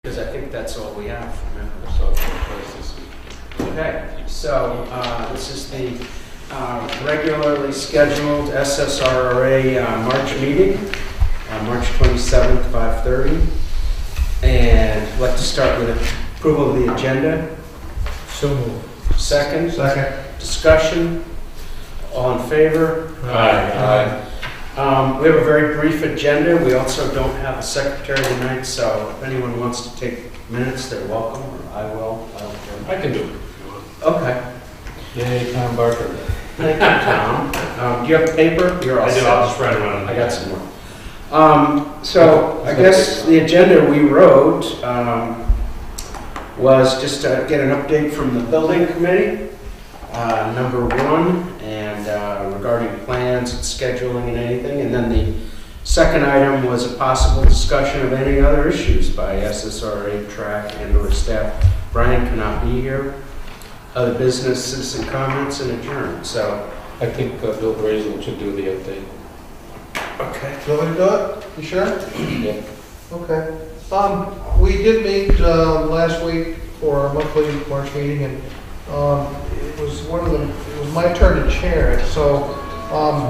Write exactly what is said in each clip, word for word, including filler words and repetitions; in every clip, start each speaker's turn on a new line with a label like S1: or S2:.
S1: Because I think that's all we have. Remember?
S2: So this week.
S1: Okay, so uh, this is the uh, regularly scheduled S S R R A uh, March meeting, uh, March twenty-seventh, five thirty. And I'd like to start with approval of the agenda.
S3: So moved.
S1: Second.
S3: Second.
S1: Discussion. All in favor?
S2: Aye. Aye.
S1: Um, we have a very brief agenda. We also don't have a secretary tonight, so if anyone wants to take minutes, they're welcome, or I will. I don't care.
S2: I can do it.
S1: Okay.
S2: Yay, Tom Barker.
S1: Thank you, Tom. Um, do you have paper? You're all
S2: I do.
S1: set.
S2: I'll just write around.
S1: I got some more. Um, so I guess the agenda we wrote um, was just to get an update from the building committee, uh, number one, and uh, regarding plans and scheduling and anything. And then the second item was a possible discussion of any other issues by S S R A, track, and or staff. Brian cannot be here. Other business, citizen comments, and adjourn. So
S2: I think uh, Bill Brazel should do the update.
S1: okay.
S3: You want me to do it? You sure?
S2: Yeah.
S3: Okay. Um, we did meet, uh, last week for our monthly March meeting, and, um, it was one of the, it was my turn to chair it, so, um,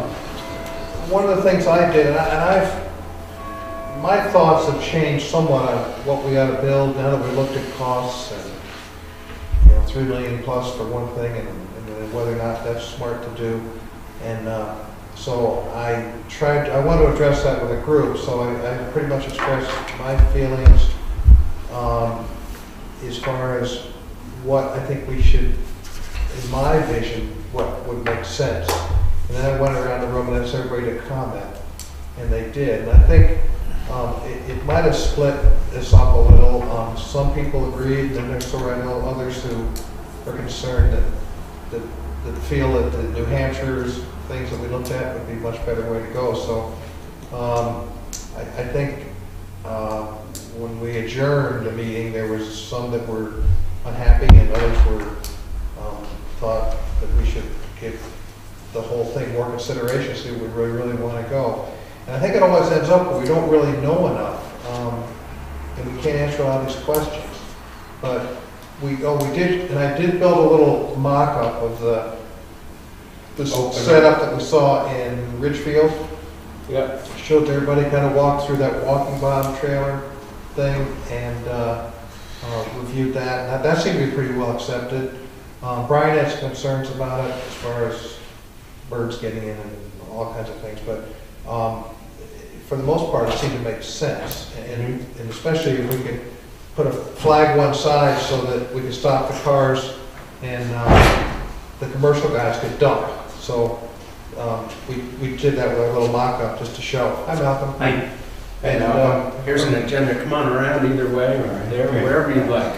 S3: one of the things I did, and, I, and I've, my thoughts have changed somewhat on what we ought to build now that we looked at costs and, you know, three million plus for one thing, and, and whether or not that's smart to do, and, uh, so I tried, I want to address that with a group, so I, I pretty much expressed my feelings um, as far as what I think we should, in my vision, what would make sense. And then I went around the room and asked everybody to comment, and they did. And I think um, it, it might have split this up a little. Um, some people agreed, and there's sort of others who are concerned that, that, that feel that the New Hampshire's things that we looked at would be a much better way to go. So um, I, I think uh, when we adjourned the meeting, there was some that were unhappy and others were um, thought that we should give the whole thing more consideration, see where we really want to go. And I think it always ends up where we don't really know enough, um, and we can't answer a lot of these questions. But we, oh, we did, and I did build a little mock-up of the this setup that we saw in Ridgefield.
S1: Yeah.
S3: Showed everybody kind of walk through that walking bottom trailer thing and uh, uh, reviewed that. Now, that seemed to be pretty well accepted. Um, Brian had some concerns about it as far as birds getting in and all kinds of things, but um, for the most part, it seemed to make sense. And, and especially if we could put a flag one side so that we could stop the cars and uh, the commercial guys could dump. So um, we, we did that with our little mock-up just to show. Hi, Malcolm.
S1: Hi.
S3: And
S1: uh,
S3: uh,
S1: here's an agenda. Come on around either way or there, wherever you'd like.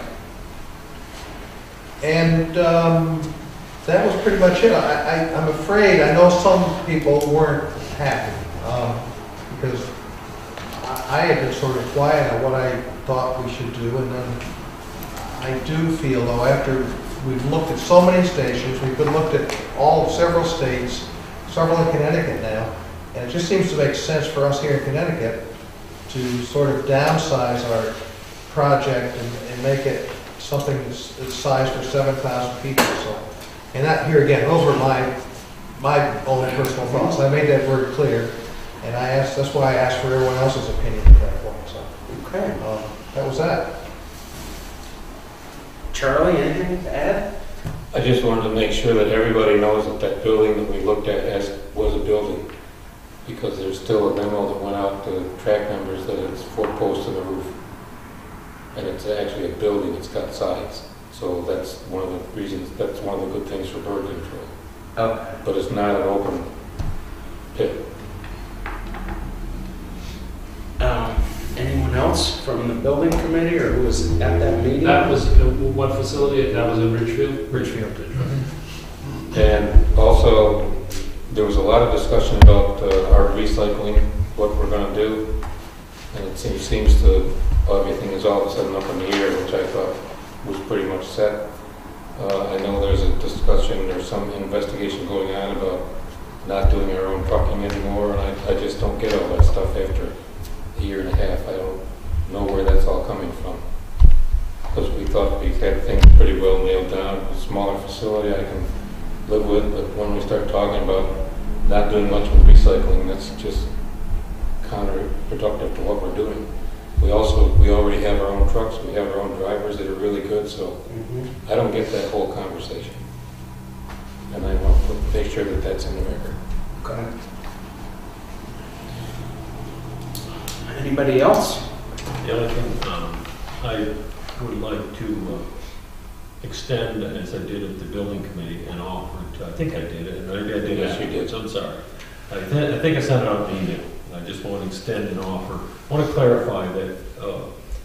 S3: And um, that was pretty much it. I, I, I'm afraid, I know some people weren't happy um, because I, I had been sort of quiet on what I thought we should do, and then I do feel, though, after we've looked at so many stations, we've been looked at all several states, several in Connecticut now, and it just seems to make sense for us here in Connecticut to sort of downsize our project and, and make it something that's, that's sized for seven thousand people. So, and that here again, those were my my own personal thoughts. I made that word clear, and I asked. That's why I asked for everyone else's opinion at that point. So,
S1: Okay.
S3: um, that was that.
S1: Charlie, anything to add?
S2: I just wanted to make sure that everybody knows that that building that we looked at as was a building, because there's still a memo that went out to track members that it's four posts and a roof, and it's actually a building. It's got sides, so that's one of the reasons. That's one of the good things for bird control.
S1: Okay.
S2: But it's not an open pit.
S1: Um, anyone else from the building committee or who was at that meeting?
S4: That was, uh, what facility, that was in Ridgefield?
S3: Ridgefield.
S2: And also, there was a lot of discussion about uh, our recycling, what we're going to do, and it seems, seems to, everything is all of a sudden up in the air, which I thought was pretty much set. Uh, I know there's a discussion, there's some investigation going on about not doing our own trucking anymore, and I, I just don't get all that stuff after a year and a half. I don't know where that's all coming from. thought we had things pretty well nailed down. A smaller facility I can live with, but when we start talking about not doing much with recycling, that's just counterproductive to what we're doing. We also, we already have our own trucks, we have our own drivers that are really good, so
S1: Mm-hmm.
S2: I don't get that whole conversation. And I want to make sure that that's in the record.
S1: Okay. Anybody else?
S5: The other thing, um, I would like to uh, extend, as I did at the building committee, and offer to, I think I did it, and maybe I did
S2: Yes, you
S5: afterwards, I'm sorry. I, th I think I sent it out in email. I just want to extend an offer. I want to clarify that uh,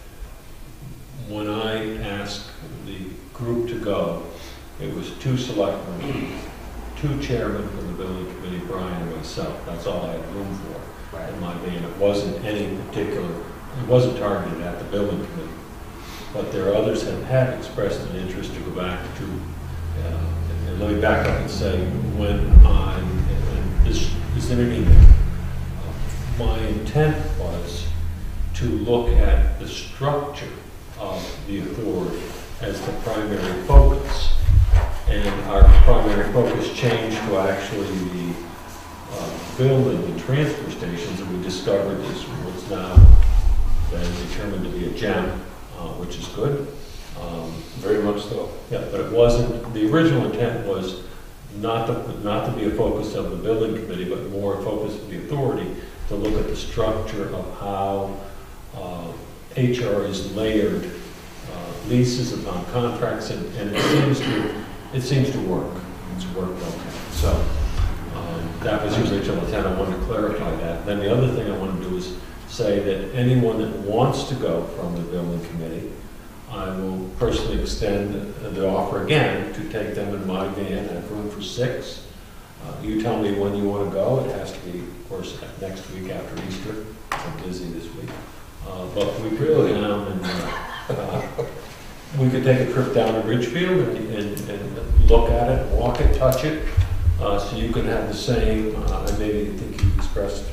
S5: when I asked the group to go, it was two selectmen, two chairmen from the building committee, Brian and myself. That's all I had room for in my van. It wasn't any particular, it wasn't targeted at the building committee. But there are others that had expressed an interest to go back to, uh, and let me back up and say, when I, and this is in an email, uh, my intent was to look at the structure of the authority as the primary focus. And our primary focus changed to actually the uh, building and transfer stations that we discovered is what's now been determined to be a gem, uh, which is good. Um,
S2: Very much so.
S5: yeah, but it wasn't, the original intent was not to, not to be a focus of the building committee, but more a focus of the authority to look at the structure of how uh, H R is layered, uh, leases upon contracts, and, and it seems to it seems to work. It's worked okay. So um, that was the original intent. I wanted to clarify that. Then the other thing I want to do is say that anyone that wants to go from the building committee, I will personally extend the offer again to take them in my van. I have room for six. Uh, you tell me when you want to go. It has to be, of course, next week after Easter. I'm busy this week. Uh, but we could go down and uh, uh, we could take a trip down to Ridgefield and, and, and look at it, walk it, touch it, uh, so you can have the same, uh, I maybe think you expressed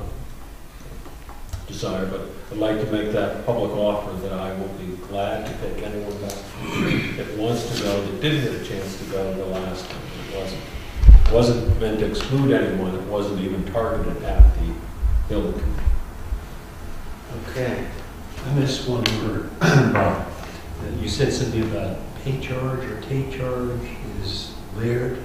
S5: uh, desire, but I'd like to make that public offer that I will be glad to take anyone back that wants to go, that didn't get a chance to go the last time. It wasn't, it wasn't meant to exclude anyone, it wasn't even targeted at the building committee.
S1: Okay.
S6: I missed one word, Bob. You said something about pay charge or take charge is layered.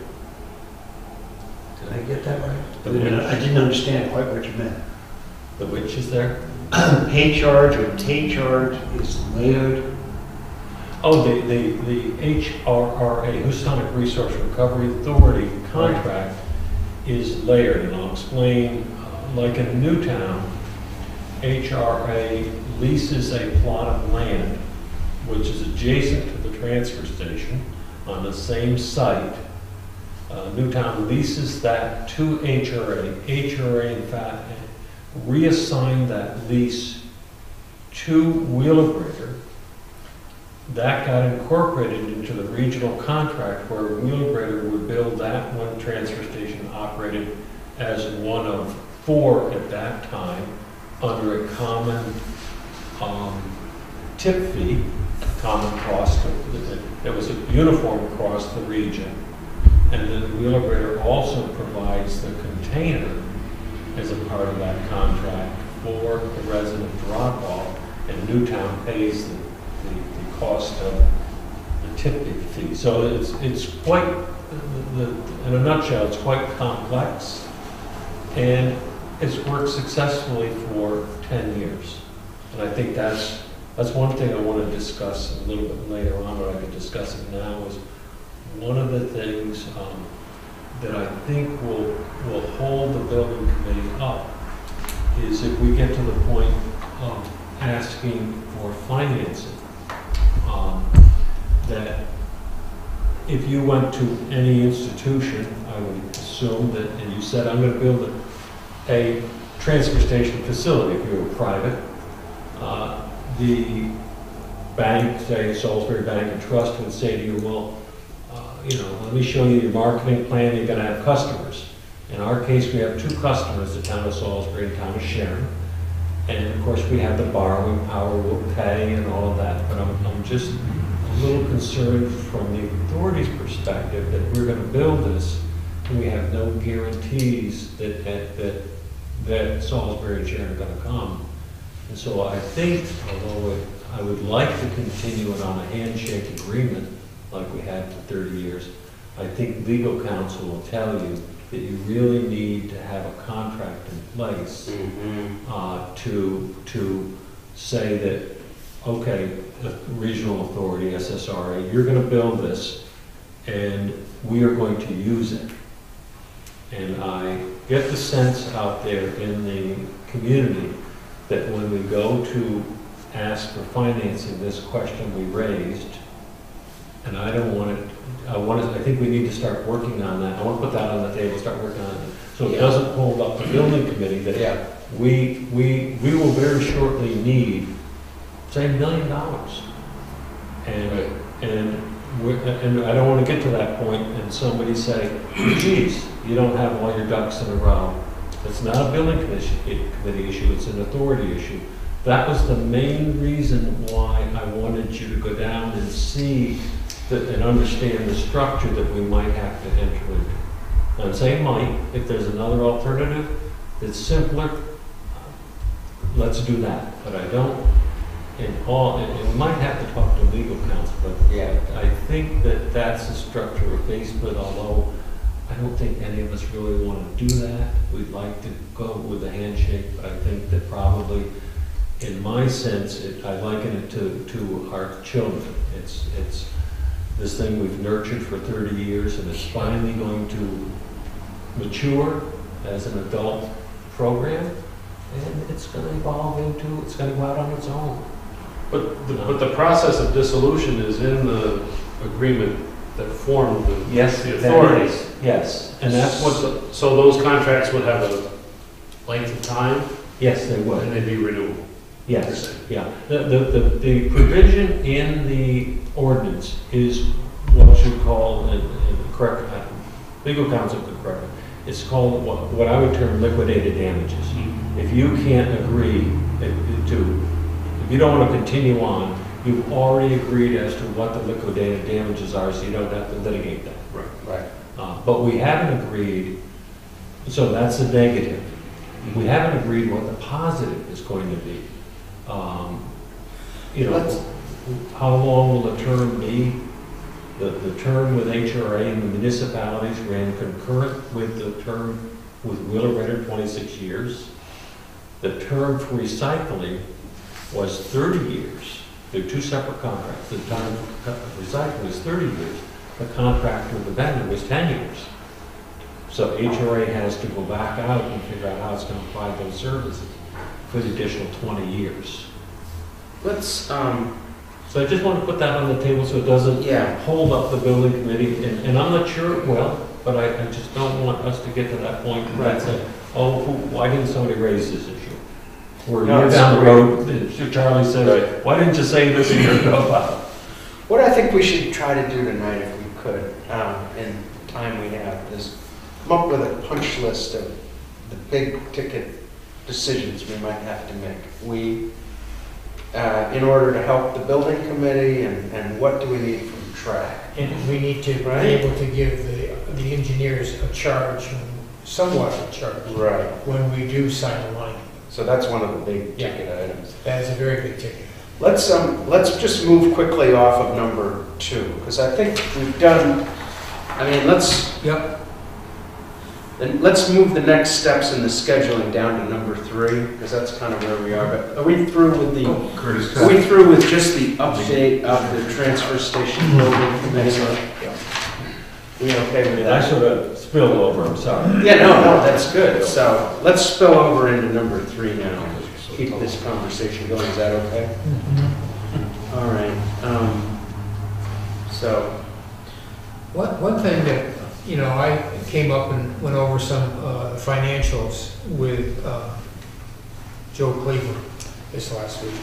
S6: Did I get that right?
S5: The
S6: I didn't-
S5: which?
S6: I didn't understand quite what you meant.
S5: The which is there?
S6: Pay charge or take charge is layered.
S5: Oh, the, the, the H R R A, Housatonic Resource Recovery Authority contract is layered, and I'll explain, uh, like in Newtown, H R A leases a plot of land which is adjacent to the transfer station on the same site. Uh, Newtown leases that to H R A. H R A, in fact, reassigned that lease to Wheelabrator. That got incorporated into the regional contract where Wheelabrator would build that one transfer station operated as one of four at that time under a common um, tip fee, common cost. It was uniform across the region. And then Wheelabrator also provides the container as a part of that contract for the resident drop-off, and Newtown pays the, the, the cost of the tip fee. So it's, it's quite, the, the, in a nutshell, it's quite complex, and it's worked successfully for ten years. And I think that's, that's one thing I want to discuss a little bit later on, but I could discuss it now, is one of the things um, that I think will, will hold the building committee up is if we get to the point of asking for financing, um, that if you went to any institution, I would assume that, and you said, I'm going to build a, a transfer station facility, if you were private, uh, the bank, say Salisbury Bank and Trust, would say to you, well, uh, you know, let me show you your marketing plan, you're going to have customers. In our case, we have two customers, the town of Salisbury and the town of Sharon. And of course, we have the borrowing power, we'll pay and all of that. But I'm, I'm just little concerned from the authority's perspective that we're gonna build this, and we have no guarantees that, that, that, that Salisbury and Sharon are gonna come. And so I think, although it, I would like to continue it on a handshake agreement like we had for thirty years, I think legal counsel will tell you that you really need to have a contract in place
S1: Mm-hmm.
S5: uh, to, to say that, okay, the regional authority, S S R A, you're gonna build this, and we are going to use it. And I get the sense out there in the community that when we go to ask for financing, this question we raised, and I don't want it, I want to, I think we need to start working on that. I want to put that on the table, start working on it, so it
S1: Yeah.
S5: doesn't hold up the building committee that
S1: Yeah.
S5: we, we, we will very shortly need, say, a million dollars. And, and, we and I don't want to get to that point and somebody say, geez, you don't have all your ducks in a row. It's not a building commission, committee issue, it's an authority issue. That was the main reason why I wanted you to go down and see that, and understand the structure that we might have to enter into. I'm saying might, if there's another alternative that's simpler, let's do that. But I don't, in all, and we might have to talk to legal counsel, but
S1: Yeah.
S5: I think that that's the structure we're faced with, although I don't think any of us really want to do that. We'd like to go with a handshake, but I think that probably, in my sense, it, I liken it to, to our children. It's, it's this thing we've nurtured for thirty years, and it's finally going to mature as an adult program, and it's going to evolve into, it's going to go out on its own.
S4: But the, but the process of dissolution is in the agreement that formed the,
S5: Yes,
S4: the
S5: that
S4: authority.
S5: is. Yes, and that's what, the-
S4: So, so those contracts would have a length of time
S5: yes, they
S4: and
S5: would.
S4: they'd be renewable.
S5: Yes, yeah. The, the, the, the provision in the ordinance is what you call, and, and correct, uh, legal counsel could correct it, it's called what, what I would term liquidated damages. If you can't agree if- to, if you don't want to continue on, you've already agreed as to what the liquidated damages are, so you don't have to litigate that.
S4: Right.
S1: Right.
S5: Uh, But we haven't agreed, so that's a negative. We haven't agreed what the positive is going to be. Um, You
S1: Let's-
S5: know, how long will the term be? The, the term with H R A and the municipalities ran concurrent with the term with Wheeler Renner, twenty-six years. The term for recycling was thirty years. They're two separate contracts. The term for recycling is thirty years. The contract with the vendor was ten years. So H R A has to go back out and figure out how it's going to provide those services for the additional twenty years.
S1: Let's, um,
S5: So I just want to put that on the table so it doesn't
S1: yeah,
S5: hold up the building committee, and, and I'm not sure it will, but I, I just don't want us to get to that point and
S1: Right.
S5: say, oh, who, why didn't somebody raise this issue? Or
S1: No,
S5: you're
S1: it's
S5: down the
S1: great.
S5: road, Charlie says, why didn't you say this a year ago?
S1: what I think we should try to do tonight, if we could, um, in the time we have, is come up with a punch list of the big ticket decisions we might have to make. We, uh, in order to help the building committee, and, and what do we need from track?
S7: And we need to be
S1: Right.
S7: able to give the, the engineers a charge, somewhat of a charge,
S1: Right.
S7: when we do sign a line.
S1: So that's one of the big
S7: Yeah.
S1: ticket items.
S7: That is a very big ticket.
S1: Let's, um, let's just move quickly off of number two, because I think we've done, I mean, let's,
S7: Yep.
S1: then let's move the next steps in the scheduling down to number three, because that's kind of where we are. But are we through with the,
S6: Curtis.
S1: are we through with just the update of the transfer station building committee? We okay with
S5: I
S1: that?
S5: sort of spilled over, I'm sorry.
S1: Yeah, no, no, that's good. So let's spill over into number three now. Keep this conversation going, is that okay? All right, um, so,
S7: One, one thing that, you know, I came up and went over some uh, financials with uh, Joe Cleveland this last week.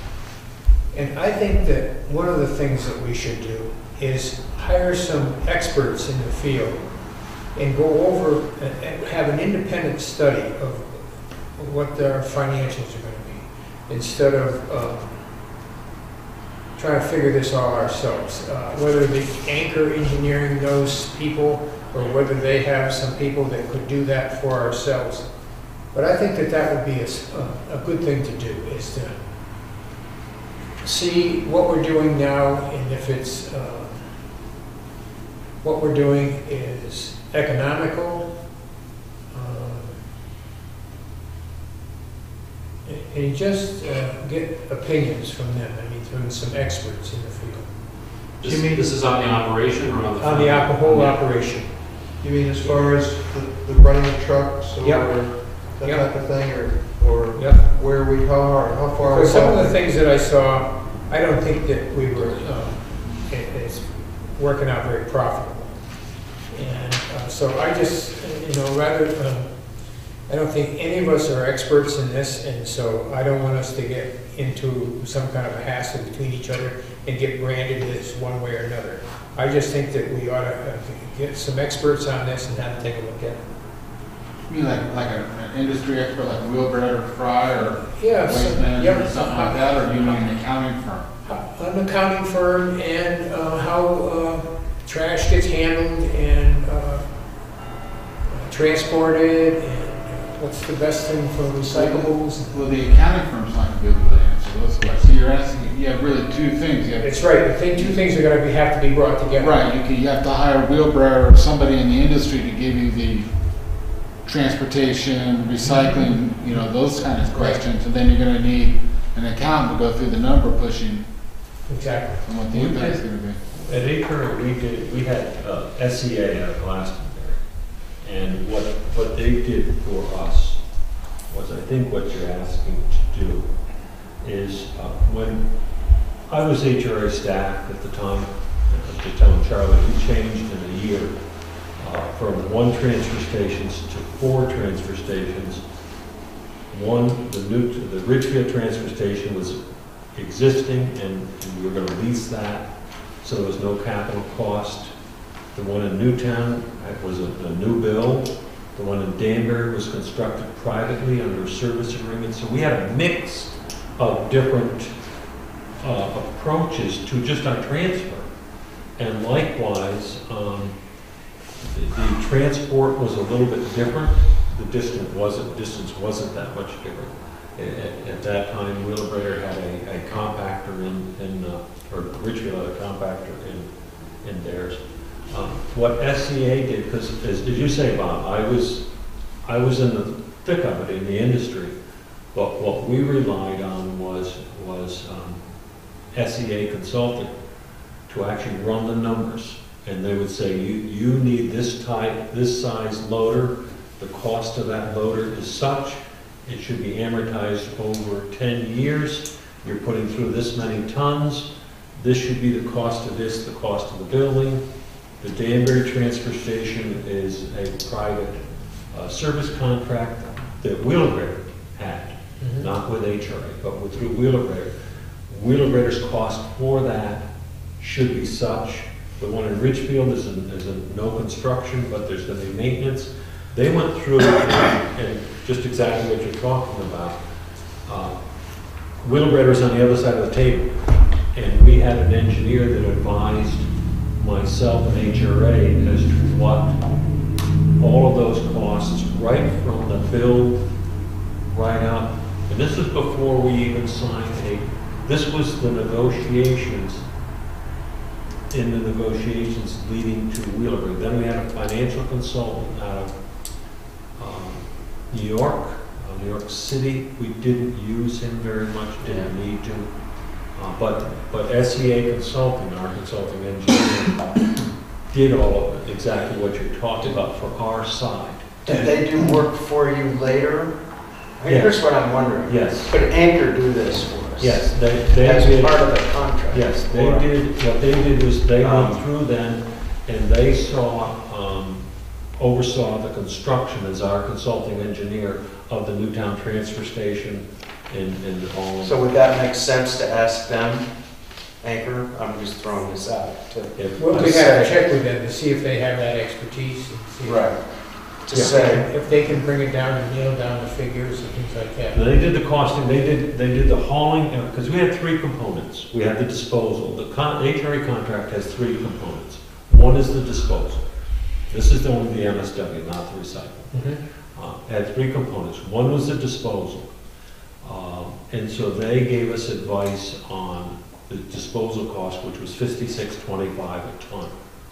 S7: And I think that one of the things that we should do is hire some experts in the field and go over and and have an independent study of what their financials are going to be, instead of uh, trying to figure this all ourselves. Uh, Whether the Anchor Engineering knows people, or whether they have some people that could do that for ourselves. But I think that that would be a, s- a- a good thing to do, is to see what we're doing now, and if it's, uh, what we're doing is economical, uh, and and just uh, get opinions from them, I mean, from some experts in the field.
S4: This,
S3: You mean-
S4: this is on the operation or on the?
S7: On the op- whole
S4: Yeah.
S7: operation.
S3: You mean as far as the, the running of trucks or
S7: Yep.
S3: that
S7: Yep.
S3: type of thing, or, or
S7: Yep.
S3: where we are, or how far?
S7: Because some of the
S3: along?
S7: things that I saw, I don't think that we were, um, it- it's working out very profitable. And uh, so I just, you know, rather, um, I don't think any of us are experts in this, and so I don't want us to get into some kind of a hassle between each other and get branded this one way or another. I just think that we ought to uh, get some experts on this and have them take a look at it.
S8: You mean like, like a- an industry expert, like Wheelbarrow or Fry or
S7: Yeah,
S8: Waste
S7: so-
S8: Management
S7: yeah.
S8: or something like that, or do you mean an accounting firm?
S7: An accounting firm, and uh, how uh, trash gets handled and uh, transported, and uh, what's the best thing for recyclables.
S8: Well, the accounting firm's not gonna be able to answer those questions. So you're asking, you have really two things. You have,
S7: That's right, the thing, two things are gonna be, have to be brought together.
S8: right, you can, you have to hire Wheelbarrow or somebody in the industry to give you the transportation, recycling, you know, those kind of questions. And then you're gonna need an accountant to go through the number pushing
S7: Exactly.
S8: and what the
S5: We
S8: impact's
S5: did-
S8: gonna be.
S5: At Acre, we did, we had uh, S E A out of Glastonbury. And what, what they did for us was, I think what you're asking to do is, uh, when I was H R A staff at the time, uh, to tell Charlie, we changed in a year uh, from one transfer stations to four transfer stations. One, the new, the Ridgefield transfer station was existing, and we were gonna lease that, so there was no capital cost. The one in Newtown uh, was a, a new build. The one in Danbury was constructed privately under a service agreement. So we had a mix of different uh, approaches to just our transfer. And likewise, um, the, the transport was a little bit different. The distance wasn't, distance wasn't that much different. At, at that time, Wheelabrator had a, a compactor in, in uh, or Ridgefield had a compactor in, in theirs. Um, What S C A did, because as did you say, Bob, I was, I was in the thick of it in the industry, but what we relied on was, was um, S E A consulting to actually run the numbers. And they would say, you, you need this type, this size loader, the cost of that loader is such, it should be amortized over ten years, you're putting through this many tons, this should be the cost of this, the cost of the building. The Danbury Transfer Station is a private uh, service contract that Wheelabrator had,
S7: Mhm.
S5: not with H R A, but with, through Wheelabrator. Wheelabrator's cost for that should be such. The one in Ridgefield is a, is a no construction, but there's gonna be maintenance. They went through and, and just exactly what you're talking about. Uh, Wheelabrator's on the other side of the table, and we had an engineer that advised myself and H R A as to what all of those costs, right from the build, right up. And this is before we even signed a, this was the negotiations, in the negotiations leading to Wheelabrator. Then we had a financial consultant out of um, New York, uh, New York City. We didn't use him very much, didn't need to. Uh, But, but S E A Consulting, our consulting engineer, did all of it, exactly what you're talking about for our side.
S1: Did they do work for you later? I mean, Here's what I'm wondering.
S5: Yes,
S1: Could Anchor do this for us?
S5: yes, they, they
S1: As
S5: did,
S1: part of the contract?
S5: yes, they
S1: Or-
S5: did, what they did was they
S1: Um,
S5: went through then, and they saw, um, oversaw the construction as our consulting engineer of the Newtown Transfer Station and, and all.
S1: So would that make sense to ask them, Anchor? I'm just throwing this out. to-
S5: If-
S7: Well, we have to check with them to see if they have that expertise. and see-
S1: Right. to
S5: Yeah.
S1: say,
S7: If they can bring it down and nail down the figures and things like that.
S5: They did the costing, they did, they did the hauling, because we had three components. We had the disposal. The con, H R A contract has three components. One is the disposal. This is only the M S W, not the recycling.
S7: Mhm.
S5: Uh, it had three components. One was the disposal. Um, and so they gave us advice on the disposal cost, which was fifty-six twenty-five a ton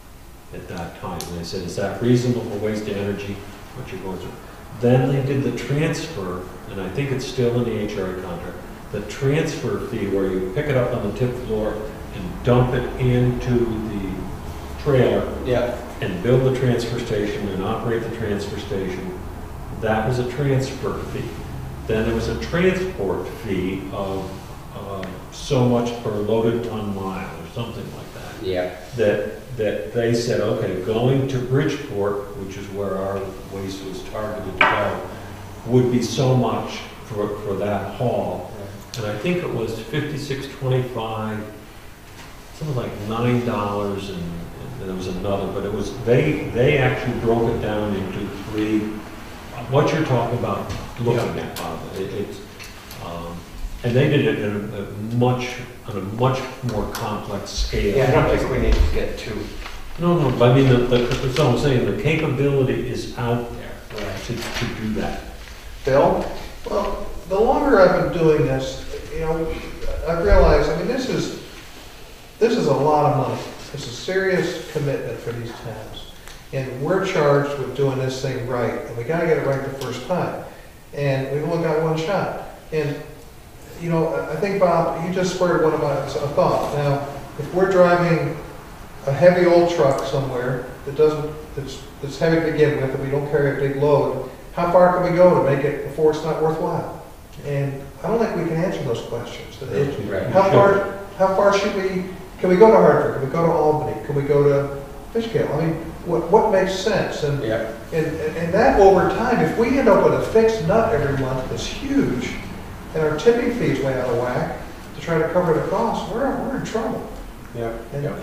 S5: at that time. And they said, is that reasonable for waste of energy, what you're going through? Then they did the transfer, and I think it's still in the H R A contract, the transfer fee where you pick it up on the tip floor and dump it into the trailer
S1: yeah,
S5: and build the transfer station and operate the transfer station. That was a transfer fee. Then there was a transport fee of uh, so much per loaded ton mile or something like that.
S1: yeah,
S5: That, that they said, okay, going to Bridgeport, which is where our waste was targeted to go, would be so much for, for that haul. And I think it was fifty-six twenty-five, something like nine dollars, and, and there was another, but it was, they, they actually broke it down into three, what you're talking about, looking at, Bob. It, it's, um, and they did it in a, a much, on a much more complex scale.
S1: yeah, I don't think we need to get too,
S5: No, no, but I mean, the, the, that's what I'm saying, the capability is out there
S1: right.
S5: to, to do that.
S1: Bill?
S3: Well, the longer I've been doing this, you know, I've realized, I mean, this is, this is a lot of money. It's a serious commitment for these towns. And we're charged with doing this thing right, and we gotta get it right the first time. And we've only got one shot. And, you know, I I think, Bob, you just spurred one of my, a thought. Now, if we're driving a heavy old truck somewhere that doesn't, that's, that's heavy to begin with, and we don't carry a big load, how far can we go to make it before it's not worthwhile? And I don't think we can answer those questions. It-
S1: Right.
S3: How far, how far should we, can we go to Hartford? Can we go to Albany? Can we go to Fishkill? I mean, what, what makes sense? And,
S1: Yeah,
S3: and, and that over time, if we end up with a fixed nut every month that's huge, and our tipping fees way out of whack to try to cover the cost, we're, we're in trouble.
S1: yeah,
S3: And
S1: yeah.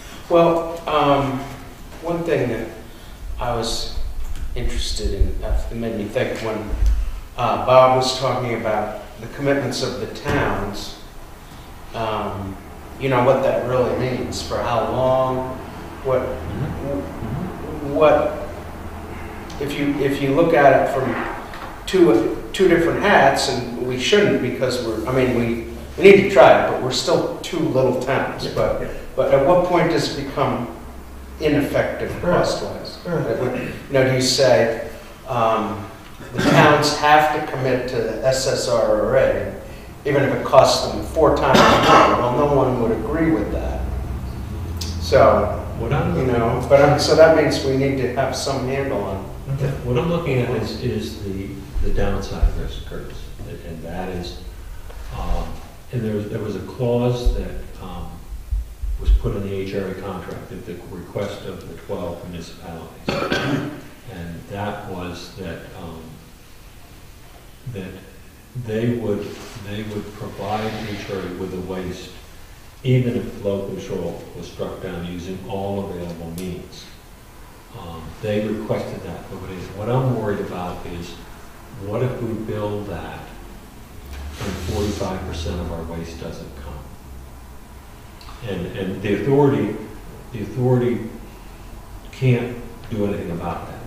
S1: Well, um, one thing that I was interested in, that made me think when uh, Bob was talking about the commitments of the towns, um, you know, what that really means, for how long, what, what, if you, if you look at it from two, two different hats, and we shouldn't because we're, I mean, we, we need to try it, but we're still two little towns, but, but at what point does it become ineffective cost-wise?
S3: Right.
S1: That would- You know, do you say, um, the towns have to commit to the S S R R A, even if it costs them four times more? Well, no one would agree with that. So,
S5: What I'm,
S1: you know, but I'm, so that means we need to have some handle on.
S5: what I'm looking at is, is the, the downside risk, Curtis, and that is, um, and there was, there was a clause that, um, was put in the H R A contract at the request of the twelve municipalities. And that was that, um, that they would, they would provide H R A with the waste, even if flow control was struck down using all available means. Um, they requested that, but what is- what I'm worried about is, what if we build that and forty-five percent of our waste doesn't come? And, and the authority, the authority can't do anything about that.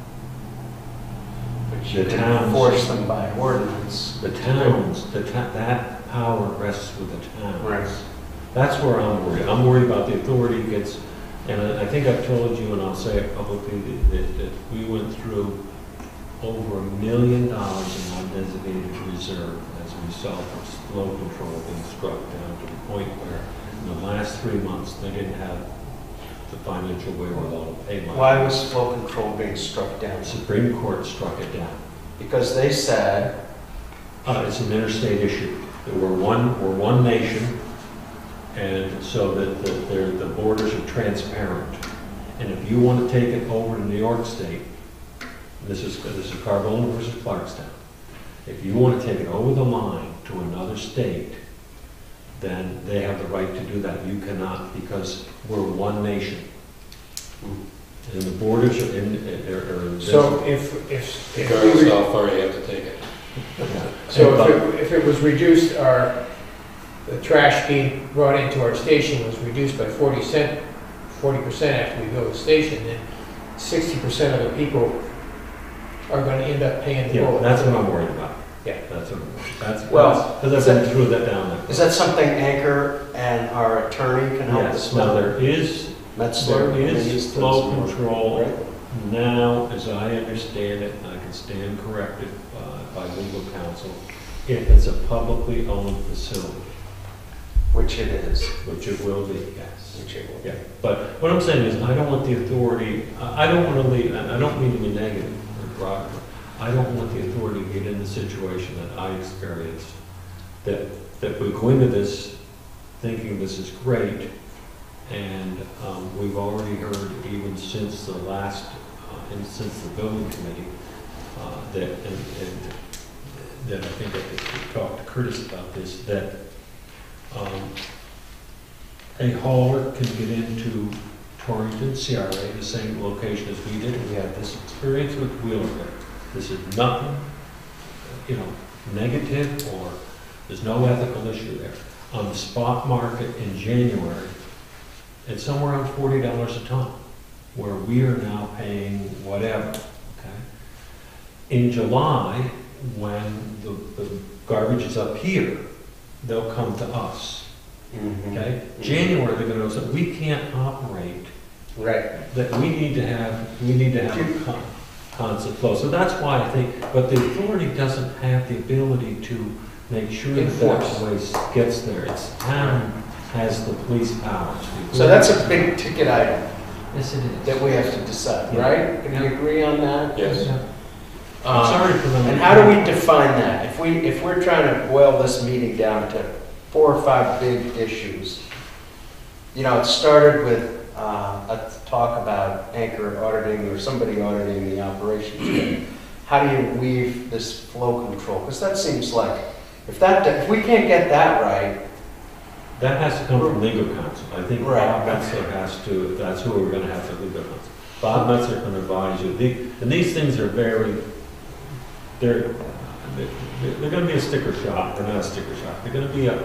S1: But you
S5: The
S1: can
S5: towns-
S1: force them by ordinance.
S5: The towns, the ta, that power rests with the towns.
S1: Right.
S5: That's where I'm worried. I'm worried about the authority gets, and I I think I've told you, and I'll say it publicly, that, that, that we went through over a million dollars in undesignated reserve as a result of flow control being struck down to the point where in the last three months, they didn't have the financial wherewithal to pay money.
S1: Why was flow control being struck down?
S5: The Supreme Court struck it down.
S1: Because they said,
S5: Uh, it's an interstate issue. That we're one, we're one nation, and so that the, they're- the borders are transparent. And if you want to take it over to New York State, this is, this is Carbone versus Clarkstown. If you want to take it over the line to another state, then they have the right to do that. You cannot, because we're one nation. And the borders are in, are. are-
S7: So if, if, if we
S2: Regardless
S7: re-
S2: of how far you have to take it.
S7: so if it, if it was reduced, our, the trash being brought into our station was reduced by forty cent, forty percent after we build the station, then sixty percent of the people are gonna end up paying the
S5: Yeah,
S7: bill.
S5: that's what I'm worried about.
S7: Yeah.
S5: That's what, I'm- that's,
S1: Well,
S5: because I've been through that down there.
S1: Is that something Anchor and our attorney can help us
S5: Yes,
S1: with?
S5: now there is,
S1: Metzler?
S5: there
S1: I mean,
S5: is
S1: he's
S5: flow
S1: done some work,
S5: control
S1: right?
S5: now, as I understand it, and I can stand corrected uh, by legal counsel, if it's a publicly owned facility,
S1: Which it is.
S5: which it will be, yes.
S1: Which it will be.
S5: Yeah, but what I'm saying is, I don't want the authority, I I don't want to leave, and I don't mean to be negative or derogatory, I don't want the authority to get in the situation that I experienced, that, that we go into this thinking this is great, and um, we've already heard, even since the last, uh, and since the building committee, uh, that, and, and that I think I could talk to Curtis about this, that um, a hauler can get into Torrington, C R A, the same location as we did. We had this experience with Wheeler. This is nothing, you know, negative, or there's no ethical issue there. On the spot market in January, it's somewhere around forty dollars a ton, where we are now paying whatever, okay? In July, when the, the garbage is up here, they'll come to us,
S1: Mhm.
S5: okay? January, they're gonna say, we can't operate,
S1: Right.
S5: that we need to have, we need to have a con- constant flow. So that's why I think, but the authority doesn't have the ability to make sure that
S1: Enforce.
S5: that waste gets there. It's town has the police powers.
S1: So that's a big ticket item
S5: Yes, it is.
S1: that we have to decide,
S5: Yeah.
S1: right? Can you agree on that?
S2: Yes.
S5: Yeah.
S1: Um,
S5: I'm sorry for them.
S1: And how do we define that? If we, if we're trying to boil this meeting down to four or five big issues, you know, it started with uh, a talk about Anchor auditing or somebody auditing the operations. How do you weave this flow control? Because that seems like, if that, if we can't get that right,
S5: That has to come from legal counsel. I think
S1: Right.
S5: Bob Metzler has to, that's who we're gonna have to legal counsel. Bob Metzler can advise you. The- And these things are very, they're, they're they're gonna be a sticker shock. They're not a sticker shock. They're gonna be a,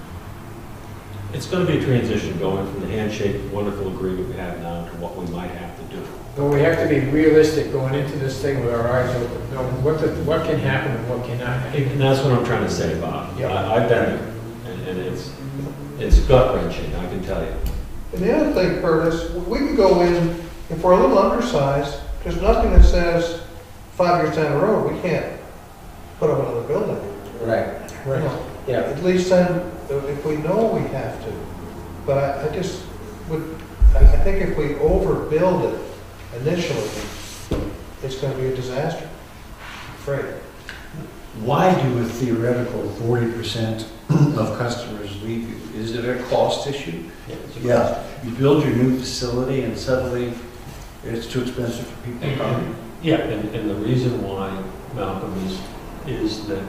S5: it's gonna be a transition going from the handshake, wonderful agreement we have now to what we might have to do.
S7: But we have to be realistic going into this thing with our eyes open, knowing what the, what can happen and what cannot happen.
S5: And that's what I'm trying to say, Bob.
S7: Yeah.
S5: I- I've been there, and and it's, it's gut wrenching, I can tell you.
S3: And the other thing, Curtis, we can go in, if we're a little undersized, there's nothing that says five years down the road, we can't put up another building.
S1: right,
S3: You know,
S1: yeah.
S3: At least then, if we know we have to. But I, I just would, I I think if we overbuild it initially, it's gonna be a disaster. I'm afraid.
S9: Why do a theoretical forty percent of customers leave you? Is it a cost issue? Yeah, you build your new facility and suddenly it's too expensive for people to come.
S5: Yeah, and, and the reason why, Malcolm, is, is that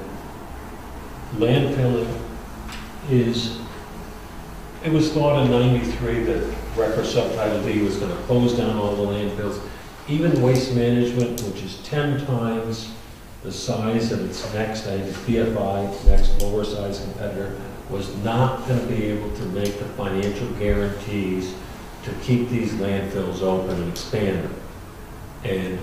S5: landfilling is, it was thought in ninety-three that Record Subtitle D was gonna close down all the landfills. Even Waste Management, which is ten times the size of its next, I think it's B F I, next lower size competitor, was not gonna be able to make the financial guarantees to keep these landfills open and expand them. And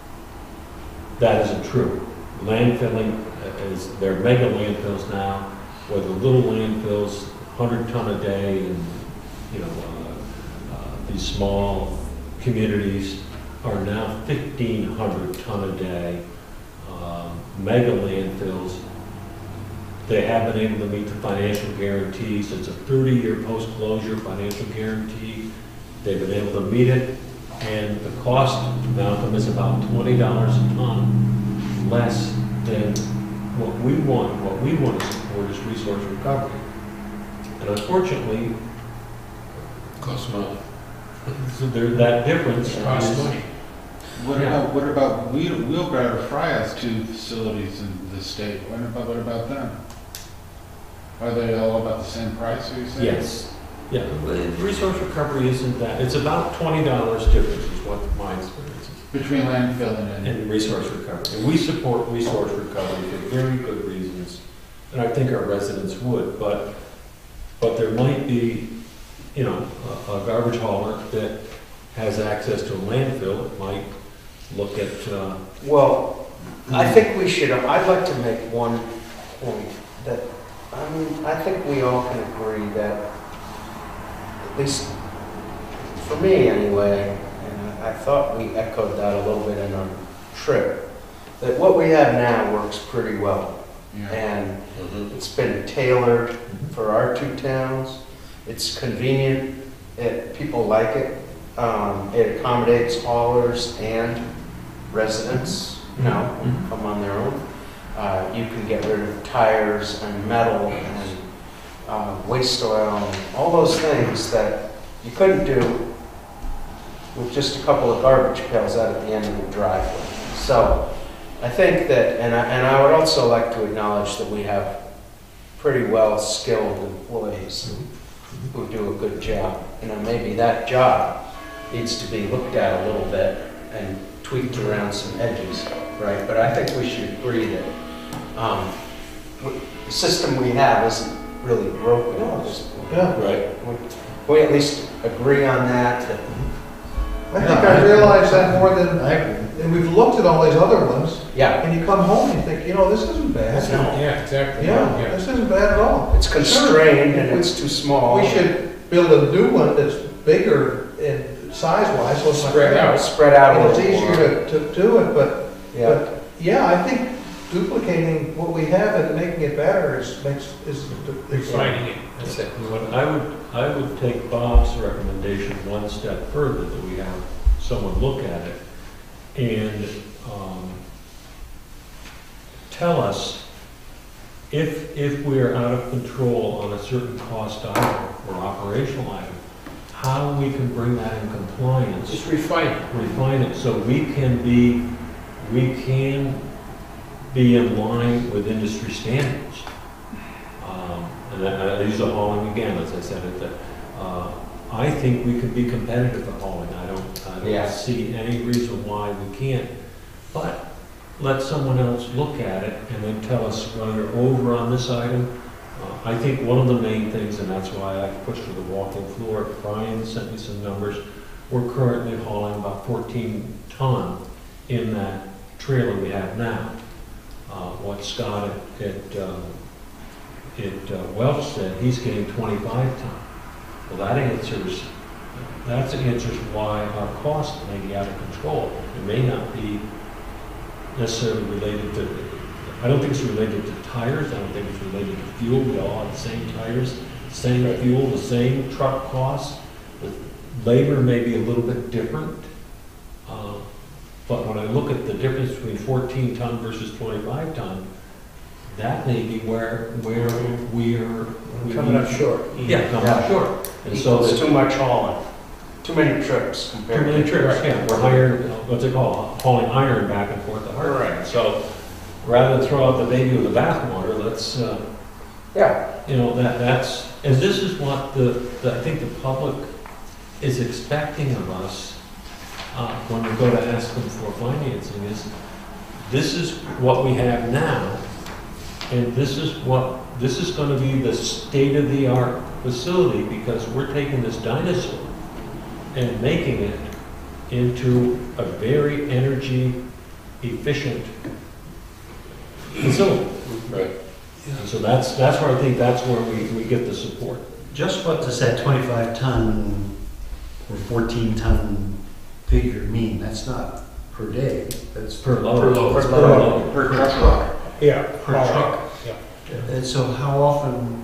S5: that isn't true. Landfilling is, they're mega landfills now, where the little landfills, hundred ton a day, and, you know, uh, uh, these small communities are now fifteen hundred ton a day, um, mega landfills. They have been able to meet the financial guarantees. It's a thirty-year post-closure financial guarantee. They've been able to meet it, and the cost, Malcolm, is about twenty dollars a ton less than what we want. What we want to support is resource recovery. And unfortunately,
S2: Costs money.
S5: so there, that difference
S7: It costs
S5: is-
S7: money.
S8: What
S5: Yeah.
S8: about, what about wheel, wheelbarrow fryers, two facilities in the state? What about, what about them? Are they all about the same price, are you saying?
S5: Yes, Yeah, the resource recovery isn't that, it's about twenty dollars difference is what my experience is.
S8: Between landfill and.
S5: And resource recovery. And we support resource recovery for very good reasons, and I think our residents would, but, but there might be, you know, a a garbage hauler that has access to a landfill, it might look at, uh,
S1: Well, I think we should, I'd like to make one point that, I mean, I think we all can agree that, at least for me anyway, and I thought we echoed that a little bit in our trip, that what we have now works pretty well.
S8: Yeah.
S1: And it's been tailored for our two towns. It's convenient, it, people like it. Um, it accommodates haulers and residents, you know, who come on their own. Uh, you can get rid of tires and metal and uh, waste oil and all those things that you couldn't do with just a couple of garbage pails out at the end of the driveway. So I think that, and I, and I would also like to acknowledge that we have pretty well-skilled employees who do a good job. You know, maybe that job needs to be looked at a little bit and tweaked around some edges, right? But I think we should agree that um, the system we have isn't really broken at this point.
S3: Yeah.
S5: right.
S1: We, we at least agree on that. that
S3: I think I realize that more than,
S9: I agree.
S3: and we've looked at all these other ones,
S1: yeah,
S3: and you come home and you think, you know, this isn't bad.
S1: No.
S7: Yeah, exactly.
S3: Yeah, this isn't bad at all.
S1: it's constrained and it's too small.
S3: We should build a new one that's bigger and size-wise, so it's not
S7: Spread out.
S1: Spread out a
S3: And it's
S1: little more.
S3: easier to, to do it, but,
S1: Yeah.
S3: but, yeah, I think duplicating what we have and making it better is, makes, is.
S7: Refining it, that's it.
S5: What I would, I would take Bob's recommendation one step further, that we have someone look at it and um, tell us if, if we're out of control on a certain cost item or operational item, how we can bring that in compliance.
S7: Just refine it.
S5: Refine it so we can be, we can be in line with industry standards. Um, and I, I use the hauling again, as I said, at the, uh, I think we could be competitive at hauling. I don't, I
S1: Yeah.
S5: don't see any reason why we can't. But let someone else look at it and then tell us whether you're over on this item. Uh, I think one of the main things, and that's why I pushed for the walking floor, Brian sent me some numbers. We're currently hauling about fourteen ton in that trailer we have now. Uh, what Scott at, at, uh, at uh, Welch said, he's getting twenty-five ton. Well, that answers, that answers why our cost may be out of control. It may not be necessarily related to, I don't think it's related to tires, I don't think it's related to fuel. We all have the same tires, same fuel, the same truck costs. The labor may be a little bit different. Uh, But when I look at the difference between fourteen ton versus twenty-five ton, that may be where, where we're. we
S7: Coming up
S5: need-
S7: short.
S5: Yeah, coming up
S1: Yeah.
S5: short. And so
S1: It's
S5: that,
S1: too much hauling, too many trips
S5: too
S1: compared to.
S5: many trips, yeah, we're hiring, what's it called, hauling iron back and forth to Hartford.
S1: Correct.
S5: So rather than throw out the baby with the bathwater, let's, uh,
S1: Yeah,
S5: you know, that, that's, and this is what the, the, I think the public is expecting of us, uh, when we go to ask them for financing, is this is what we have now, and this is what, this is gonna be the state-of-the-art facility, because we're taking this dinosaur and making it into a very energy efficient facility.
S2: Right.
S5: And so that's, that's where I think that's where we, we get the support.
S9: Just what does that twenty-five ton or fourteen ton figure mean? That's not per day, that's
S5: Per load.
S7: Per load.
S5: It's
S7: Per
S5: load.
S9: per truck.
S7: Yeah.
S5: Per truck.
S9: And so how often,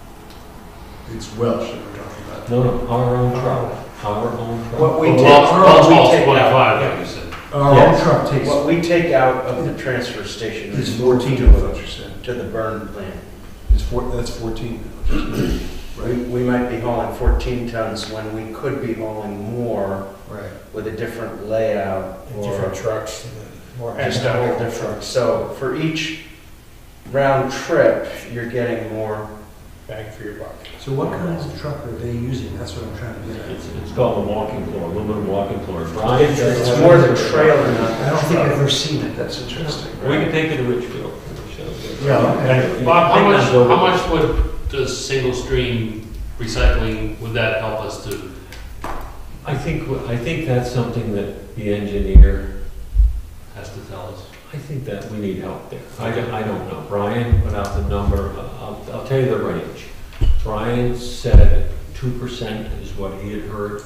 S9: it's Welsh that we're talking about.
S5: No, no, our own truck, our own truck.
S1: what we
S4: Well,
S1: take,
S4: well,
S1: what we
S4: well,
S1: take out,
S4: twenty-five, like you said.
S9: Our
S5: Yes.
S9: own truck takes,
S1: what we take out of the transfer station
S9: is
S1: is
S9: fourteen,
S1: to,
S9: I thought you said.
S1: to the burn plant.
S9: It's four, that's fourteen.
S1: We,
S9: Right?
S1: we might be hauling fourteen tons when we could be hauling more
S9: Right.
S1: with a different layout or
S7: Different trucks. More
S1: just a whole different. So for each round trip, you're getting more
S7: bang for your buck.
S9: So what kinds of truck are they using? That's what I'm trying to get at.
S5: It's, it's called a walking floor, aluminum walking floor. Brian,
S1: It's
S5: does
S1: it's
S5: have-
S1: more the trailer, not
S9: I don't think I've ever seen it, that's interesting.
S5: We can take it to Richfield. and show you.
S9: Yeah, okay.
S5: And
S4: Bob, how
S5: take
S4: much,
S5: that over.
S4: how much would does single stream recycling, would that help us to?
S5: I think, I think that's something that the engineer,
S4: Has to tell us.
S5: I think that we need help there. I don't, I don't know. Brian put out the number, I'll, I'll tell you the range. Brian said two percent is what he had heard.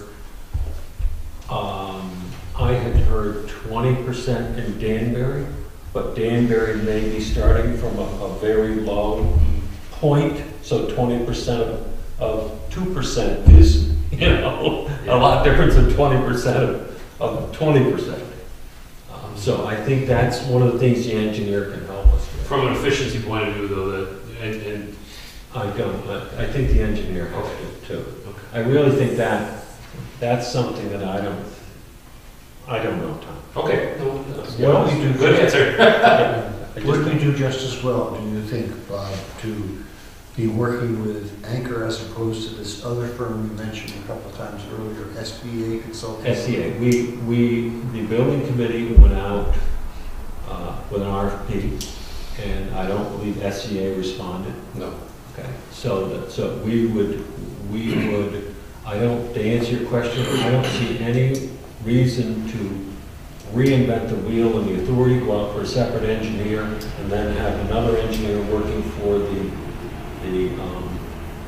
S5: Um, I had heard twenty percent in Danbury, but Danbury may be starting from a, a very low point, so twenty percent of, of two percent is, you know, a lot different than twenty percent of, of twenty percent. Um, so I think that's one of the things the engineer can help us with.
S4: From an efficiency point of view, though, that, and, and
S5: I don't, I, I think the engineer has to too.
S4: Okay.
S5: I really think that, that's something that I don't, I don't know, Tom.
S4: okay, no, that's
S9: What do we do?
S4: good answer.
S5: I
S9: What
S5: just-
S9: do we do just as well, do you think, Bob, to be working with Anchor as opposed to this other firm you mentioned a couple of times earlier, S B A Consulting?
S5: S E A, we, we, the building committee went out uh, with an R F P, and I don't believe S E A responded.
S2: No.
S5: Okay, so, that- so we would, we would, I don't, to answer your question, I don't see any reason to reinvent the wheel and the authority go out for a separate engineer and then have another engineer working for the, the, um,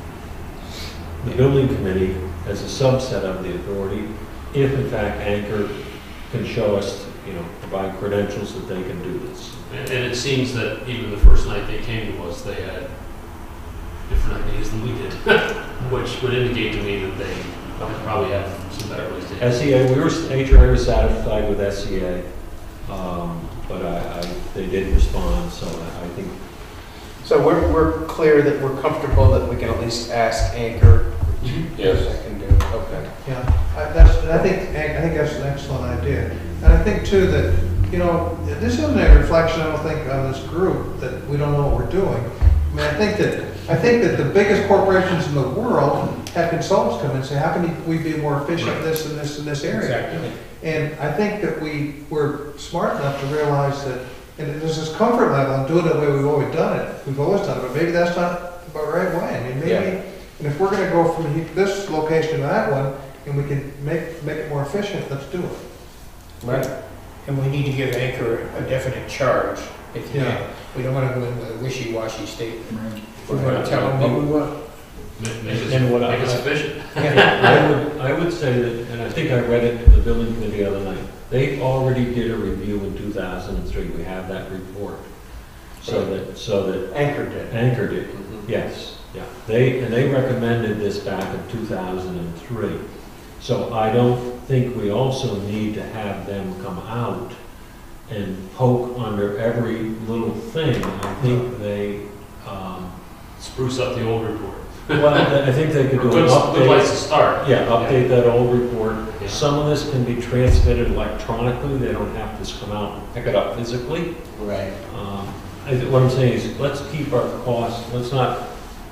S5: the building committee as a subset of the authority, if in fact Anchor can show us, you know, provide credentials that they can do this.
S4: And, and it seems that even the first night they came to us, they had different ideas than we did, which would indicate to me that they probably have some better ways to.
S5: S E A, we were, H R A was satisfied with S E A, um, but I, I, they did respond, so I, I think.
S1: So we're, we're clear that we're comfortable that we can at least ask Anchor.
S2: Yes.
S1: I can do, okay.
S3: Yeah, I, that's, and I think, I think that's an excellent idea. And I think too that, you know, this isn't a reflection, I don't think, on this group, that we don't know what we're doing. I mean, I think that, I think that the biggest corporations in the world have consultants come in and say, how can we be more efficient in this and this and this area?
S7: Exactly.
S3: And I think that we, we're smart enough to realize that, and there's this comfort level in doing it the way we've always done it. We've always done it, but maybe that's not the right way. I mean, maybe,
S1: Yeah.
S3: and if we're gonna go from he- this location to that one, and we can make, make it more efficient, let's do it.
S1: Right.
S7: And we need to give Anchor a definite charge, if you
S3: Yeah.
S7: can. We don't want to go in with a wishy-washy statement.
S8: Right.
S7: We want to tell them what we want.
S4: Make make us,
S5: And what I-
S4: make us efficient.
S5: I would, I would say that, and I think I read it to the building committee the other night, they already did a review in two thousand three, we have that report. So that, so that
S1: Anchor did.
S5: Anchor did,
S1: Mhm.
S5: yes, yeah. They, and they recommended this back in two thousand three. So I don't think we also need to have them come out and poke under every little thing. I think they, um,
S4: Spruce up the old report.
S5: well, I think they could do an
S4: Good, good place to
S5: update.
S4: start.
S5: Yeah, update that old report.
S4: Yeah.
S5: Some of this can be transmitted electronically, they don't have to come out and pick it up physically.
S1: Right.
S5: Um, I, what I'm saying is, let's keep our costs, let's not,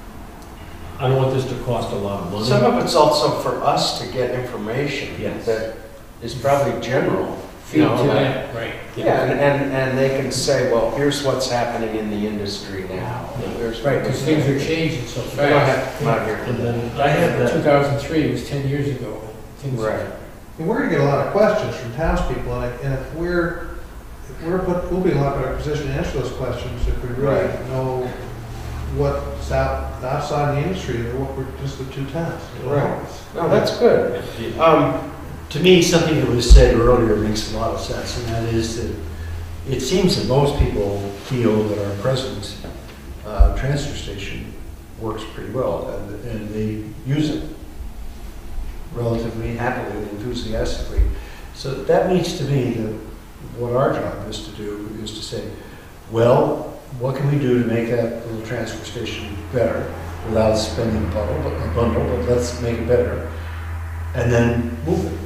S5: I don't want this to cost a lot of money.
S1: Some of it's also for us to get information.
S5: Yes.
S1: That is probably general.
S7: Feed
S1: you
S7: to
S1: know, that-
S7: them, right.
S1: Yeah, and, and, and they can say, well, here's what's happening in the industry now.
S5: Yeah.
S1: Here's
S7: Right,
S1: what
S7: because
S1: we-
S7: things are changing so
S1: We don't have
S7: fast.
S1: to come out here.
S5: And then I had
S7: two
S5: that,
S7: thousand three, it was ten years ago. Things-
S1: Right.
S3: And we're gonna get a lot of questions from townspeople, and if- and if we're, if we're, put- we'll be in a lot better position to answer those questions if we really
S1: Right.
S3: know what's out, outside the industry, or what we're, just the two towns. It'll
S1: Right.
S3: help us.
S1: No, that's good. Um,
S9: To me, something that was said earlier makes a lot of sense, and that is that it seems that most people feel that our present uh, transfer station works pretty well, and, and they use it relatively happily and enthusiastically. So that means to me that what our job is to do is to say, well, what can we do to make that little transfer station better without spending a bundle, a bundle, but let's make it better, and then move it.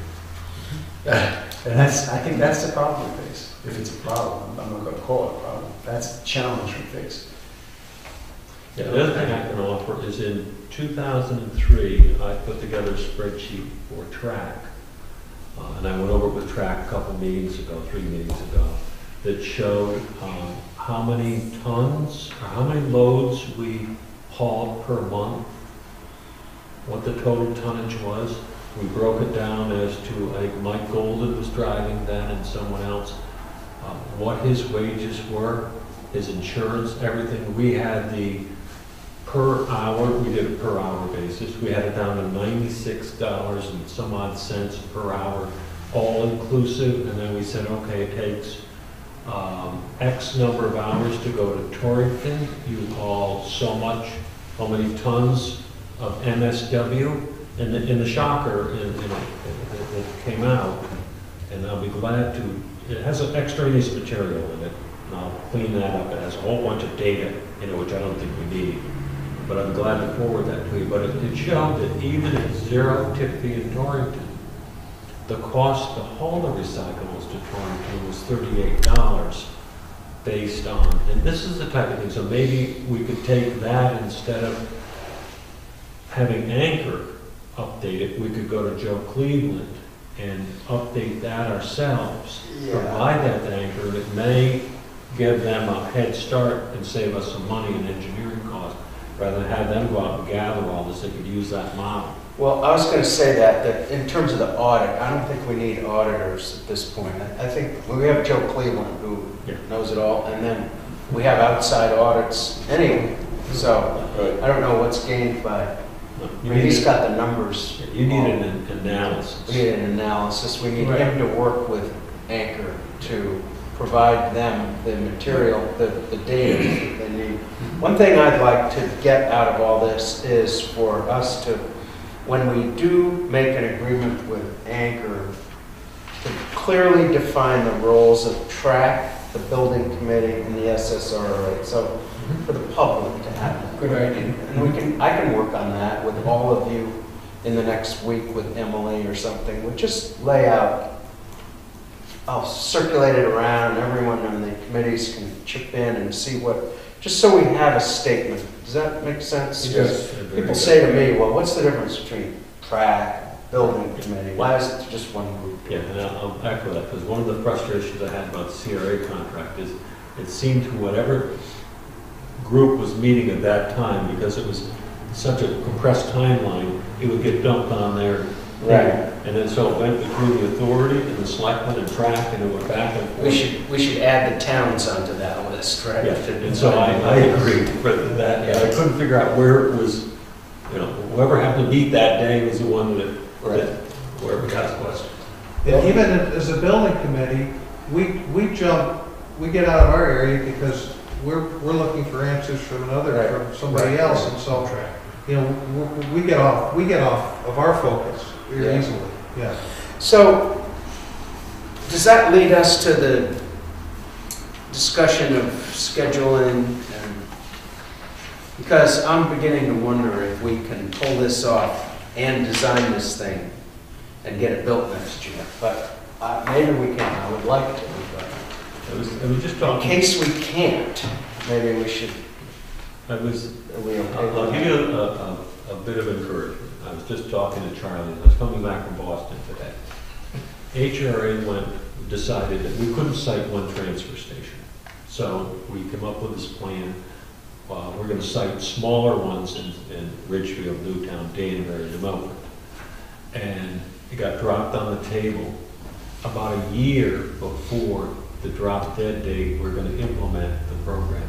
S9: And that's, I think that's the problem we face. If it's a problem, I'm not gonna call it a problem. That's the challenge we face.
S5: Yeah, the other thing I can offer is in two thousand three, I put together a spreadsheet for track. Uh, and I went over it with track a couple meetings ago, three meetings ago, that showed um, how many tons, or how many loads we hauled per month, what the total tonnage was. We broke it down as to, like, Mike Golden was driving that and someone else, uh, what his wages were, his insurance, everything. We had the per hour, we did a per hour basis. We had it down to ninety-six dollars and some odd cents per hour, all inclusive. And then we said, okay, it takes um, X number of hours to go to Torrington. You haul so much, how many tons of M S W. And the, and the shocker in, in, that came out, and I'll be glad to, it has an extraneous material in it, and I'll clean that up. It has a whole bunch of data in it, which I don't think we need, but I'm glad to forward that to you. But it, it showed that even at zero tip fee in Torrington, the cost to haul the recyclables to Torrington was thirty-eight dollars based on, and this is the type of thing, so maybe we could take that instead of having Anchor update it, we could go to Joe Cleveland and update that ourselves,
S1: Yeah.
S5: provide that to Anchor, and it may give them a head start and save us some money in engineering costs, rather than have them go out and gather all this. They could use that model.
S1: Well, I was going to say that, that in terms of the audit, I don't think we need auditors at this point. I I think we have Joe Cleveland, who
S5: Yeah.
S1: knows it all, and then we have outside audits anyway. So
S2: Right.
S1: I don't know what's gained by, I
S5: You
S1: mean, he's
S5: need,
S1: got the numbers.
S5: you need an an analysis.
S1: We need an analysis. We need
S7: Right.
S1: him to work with Anchor to provide them the material, the, the data that they need. One thing I'd like to get out of all this is for us to, when we do make an agreement with Anchor, to clearly define the roles of track, the building committee, and the S S R A. So for the public to have that.
S7: Good idea.
S1: And we can, I can work on that with all of you in the next week with Emily or something. We'll just lay out, I'll circulate it around, everyone on the committees can chip in and see what, just so we have a statement. Does that make sense?
S7: It does.
S1: People say to me, well, what's the difference between track, building committee? Why is it just one group?
S5: Yeah, and I'll I'll echo that, because one of the frustrations I had about the C R A contract is it seemed to whatever group was meeting at that time, because it was such a compressed timeline, it would get dumped on there.
S1: Right.
S5: And then so it went between the authority and the selectmen and track, and it went back and forth.
S1: We should, we should add the towns onto that list, right?
S5: Yeah, and so I, I agree with that, and I couldn't figure out where it was, you know, whoever happened to meet that day was the one that, that, whoever got the question.
S3: And even as a building committee, we, we jump, we get out of our area because we're, we're looking for answers from another,
S1: Right.
S3: from somebody
S1: Right.
S3: else, and so, you know, we, we get off, we get off of our focus very
S1: Yeah.
S3: easily, yeah.
S1: So, does that lead us to the discussion of scheduling? And because I'm beginning to wonder if we can pull this off and design this thing and get it built next year. But uh, maybe we can. I would like to. But
S5: I was, I was just
S1: in
S5: talking,
S1: case we can't, maybe we should.
S5: I was,
S1: Are we okay
S5: I'll I'll
S1: with
S5: give
S1: that?
S5: you a, a, a bit of encouragement. I was just talking to Charlie, I was coming back from Boston today. H R A went, decided that we couldn't site one transfer station. So we came up with this plan. Uh, we're gonna site smaller ones in, in Ridgefield, Newtown, Danbury, and Milford. And it got dropped on the table about a year before the drop dead date. We're gonna implement the program.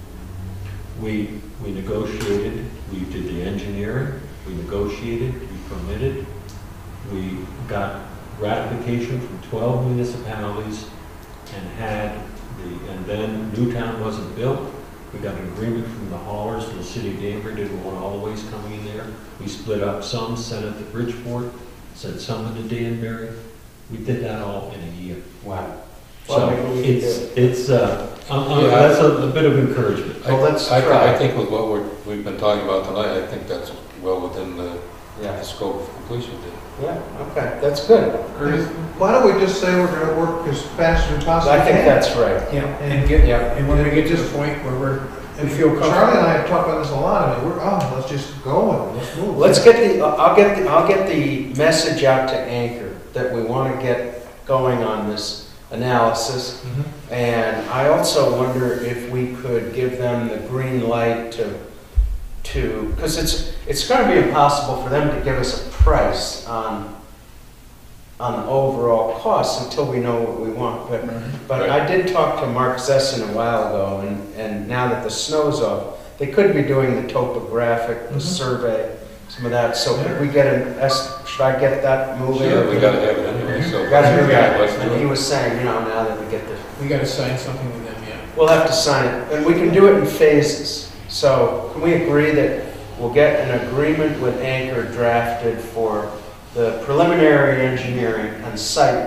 S5: We, we negotiated, we did the engineering, we negotiated, we permitted, we got ratification from twelve municipalities and had the, and then Newtown wasn't built. We got an agreement from the haulers, and the city of Danbury didn't want all the waste coming in there. We split up some, sent it to Bridgeport, sent some into Danbury. We did that all in a year.
S1: Wow.
S5: So
S1: Well, maybe we can
S5: it's,
S1: do it.
S5: it's, uh, um, um,
S2: Yeah.
S5: that's a, a bit of encouragement.
S2: I-
S1: Well, let's
S2: I,
S1: try.
S2: I think with what we're, we've been talking about tonight, I think that's well within the,
S1: Yeah.
S2: the scope of completion.
S1: Yeah. Okay. That's good.
S3: Why don't we just say we're gonna work as fast as we possibly
S1: I
S3: can?
S1: think that's right.
S7: Yeah, and get,
S1: Yeah.
S7: and when we get to the point where we're
S3: And
S7: We feel comfortable.
S3: Charlie and I have talked about this a lot, I mean, we're, oh, let's just go and let's move.
S1: Let's get the, I'll get, the I'll get the message out to Anchor that we want to get going on this analysis.
S3: Mhm.
S1: And I also wonder if we could give them the green light to, to, because it's, it's going to be impossible for them to give us a price on, on the overall costs until we know what we want. But, but I did talk to Mark Zessin a while ago, and, and now that the snow's off, they could be doing the topographic, the
S3: Mhm.
S1: survey, some of that. So could we get an, es- should I get that moving?
S2: Sure, we gotta have it anyway, so.
S1: We gotta do that.
S2: Let's do
S1: And he
S2: it.
S1: was saying, you know, now that we get the,
S7: We gotta sign something with them, yeah.
S1: we'll have to sign it, and we can do it in phases. So can we agree that we'll get an agreement with Anchor drafted for the preliminary engineering and site,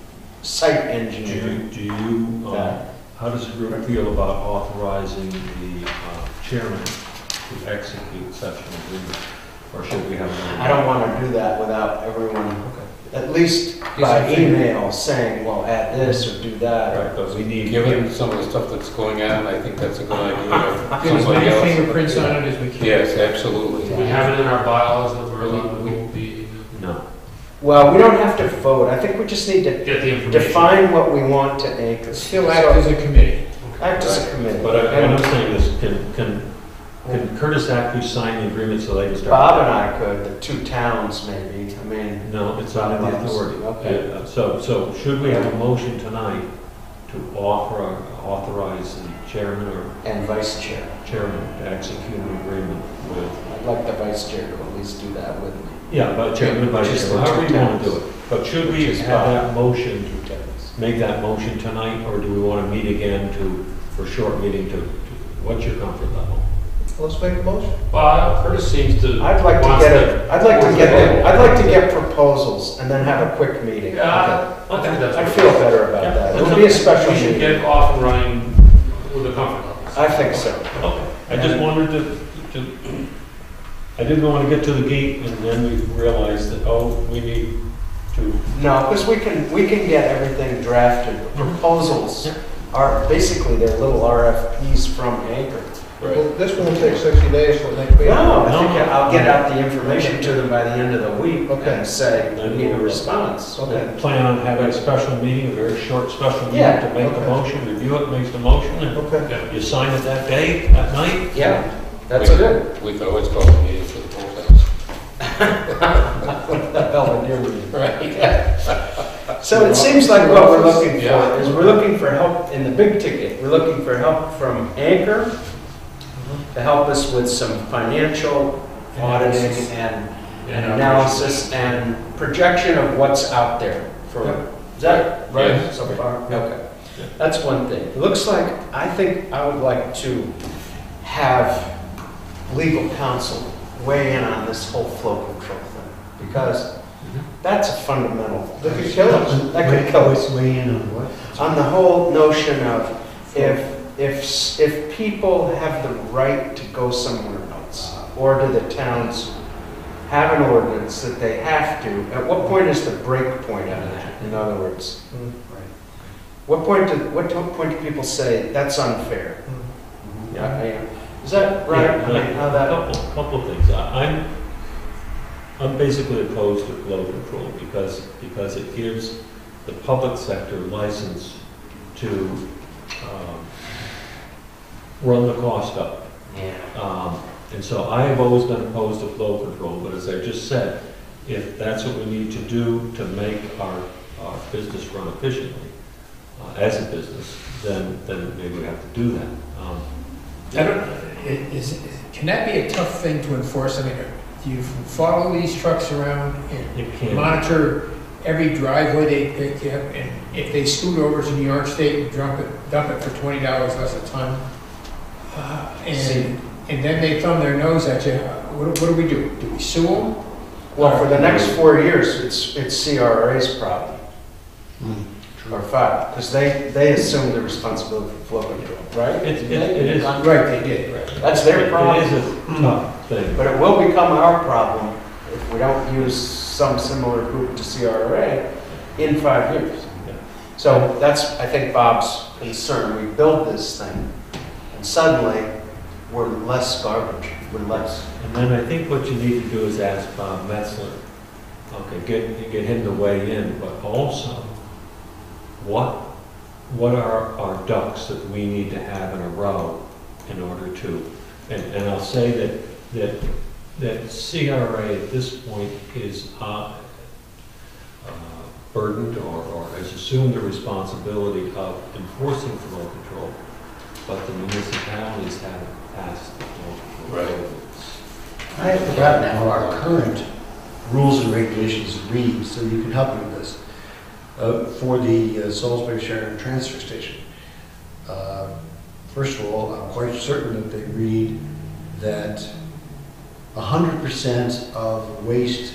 S1: site
S5: Do
S1: engineering?
S5: you, do you, uh, how does the group feel about authorizing the uh, chairman to execute such an agreement? Or should we have? another-
S1: I don't want to do that without everyone, at least by email, saying, well, add this or do that.
S5: Right, but we need.
S2: Given some of the stuff that's going on, I think that's a good idea.
S7: Get as
S2: Somebody
S7: many
S2: else-
S7: fingerprints on it as we can.
S2: Yes, absolutely.
S4: We have it in our bylaws that we're allowed to be,
S5: No.
S1: Well, we don't have to vote. I think we just need to
S4: get the information.
S1: define what we want to anchor.
S7: Still act as a committee.
S1: Act as a committee.
S5: But I- what I'm
S1: And
S5: saying is, can, can, can Curtis Ackley sign the agreement so they can start?
S1: Bob and I could, the two towns maybe, I mean.
S5: No, it's not in the authority.
S1: Okay.
S5: Uh, So, so should we have a motion tonight to offer, authorize the chairman or
S1: And vice chair.
S5: chairman to execute an agreement with?
S1: I'd like the vice chair to at least do that with me.
S5: Yeah, but chairman, vice
S1: Just
S5: chair,
S1: the
S5: however
S1: two
S5: you want to
S1: towns.
S5: do it. But should we
S1: Which is
S5: have
S1: fine.
S5: that motion,
S1: Two towns.
S5: make that motion tonight, or do we want to meet again to, for a short meeting to, to- what's your comfort level?
S3: Let's make a motion.
S4: Well, Curtis seems to.
S1: I'd like to
S4: wants
S1: get a, I'd like to
S4: wants
S1: get,
S4: to-
S1: I'd like to get proposals and then have a quick meeting.
S4: Yeah, I think that's.
S1: I feel better about
S5: Yeah.
S1: that. It'll be a special
S4: We should
S1: meeting.
S4: get off and running with a comfort level.
S1: I think so.
S5: Okay. I just wanted to, to, I didn't want to get to the gate and then we realized that, oh, we need to.
S1: No, because we can, we can get everything drafted. The proposals are, basically, they're little R F Ps from Anchor.
S2: Right.
S3: Well, this won't take sixty days for the next meeting.
S1: No, I think I'll get out the information to them by the end of the week
S3: Okay.
S1: and say, we need a response.
S3: Okay.
S5: Plan on having a special meeting, a very short special meeting
S1: Yeah,
S5: to make the
S3: okay.
S5: motion, review it, makes the motion, and
S3: Okay.
S5: you sign it that day, that night?
S1: Yeah, that's
S2: We-
S1: good.
S2: We could always call a meeting for the poll house.
S1: Belvedere meeting. Right. So it seems like what we're looking
S2: Yeah.
S1: for is we're looking for help in the big ticket. We're looking for help from Anchor to help us with some financial auditing and and analysis and projection of what's out there for, is that right
S2: Yeah.
S1: so far? Okay.
S5: Yeah.
S1: That's one thing. It looks like, I think I would like to have legal counsel weigh in on this whole flow control thing, because that's a fundamental,
S3: That could kill us.
S1: that could kill us.
S9: Weigh in on what?
S1: On the whole notion of if, if, if people have the right to go somewhere else, or do the towns have an ordinance that they have to, at what point is the break point on that, in other words?
S3: Mm.
S1: What point do, what to- point do people say, that's unfair? Yeah, I- is that right? I mean, how
S5: A
S1: that,
S5: couple, couple of things. I- I'm, I'm basically opposed to flow control because, because it gives the public sector license to um, run the cost up.
S1: yeah.
S5: Um, And so I have always been opposed to flow control, but as I just said, if that's what we need to do to make our, our business run efficiently, uh, as a business, then, then maybe we have to do that. Um,
S7: I don't, i- is, can that be a tough thing to enforce? I mean, do you follow these trucks around and
S5: It can,
S7: monitor every driveway they, they have? And if they scoot over to New York State and dump it, dump it for twenty dollars less a ton? uh, And, and then they thumb their nose at you, what, what do we do? Do we sue them?
S1: Well, for the next four years, it's, it's C R A's problem, or five, because they, they assume the responsibility for flow control, right?
S5: It- it- it is.
S7: Right, they did, right.
S1: That's their problem.
S5: It is a tough thing.
S1: But it will become our problem if we don't use some similar group to C R A in five years.
S5: Yeah.
S1: So that's, I think, Bob's concern. We build this thing, and suddenly, we're less garbage, we're less.
S5: And then I think what you need to do is ask Bob Metzler, okay, get, get him to weigh in, but also, what, what are our ducks that we need to have in a row in order to, and, and I'll say that, that, that C R A at this point is uh, uh, burdened or, or has assumed the responsibility of enforcing flow control, but the municipalities haven't passed the flow control.
S2: Right.
S9: I have forgotten how our current rules and regulations read, so you can help me with this. Uh, for the uh, Salisbury Sharon transfer station. Uh, first of all, I'm quite certain that they read that one hundred percent of waste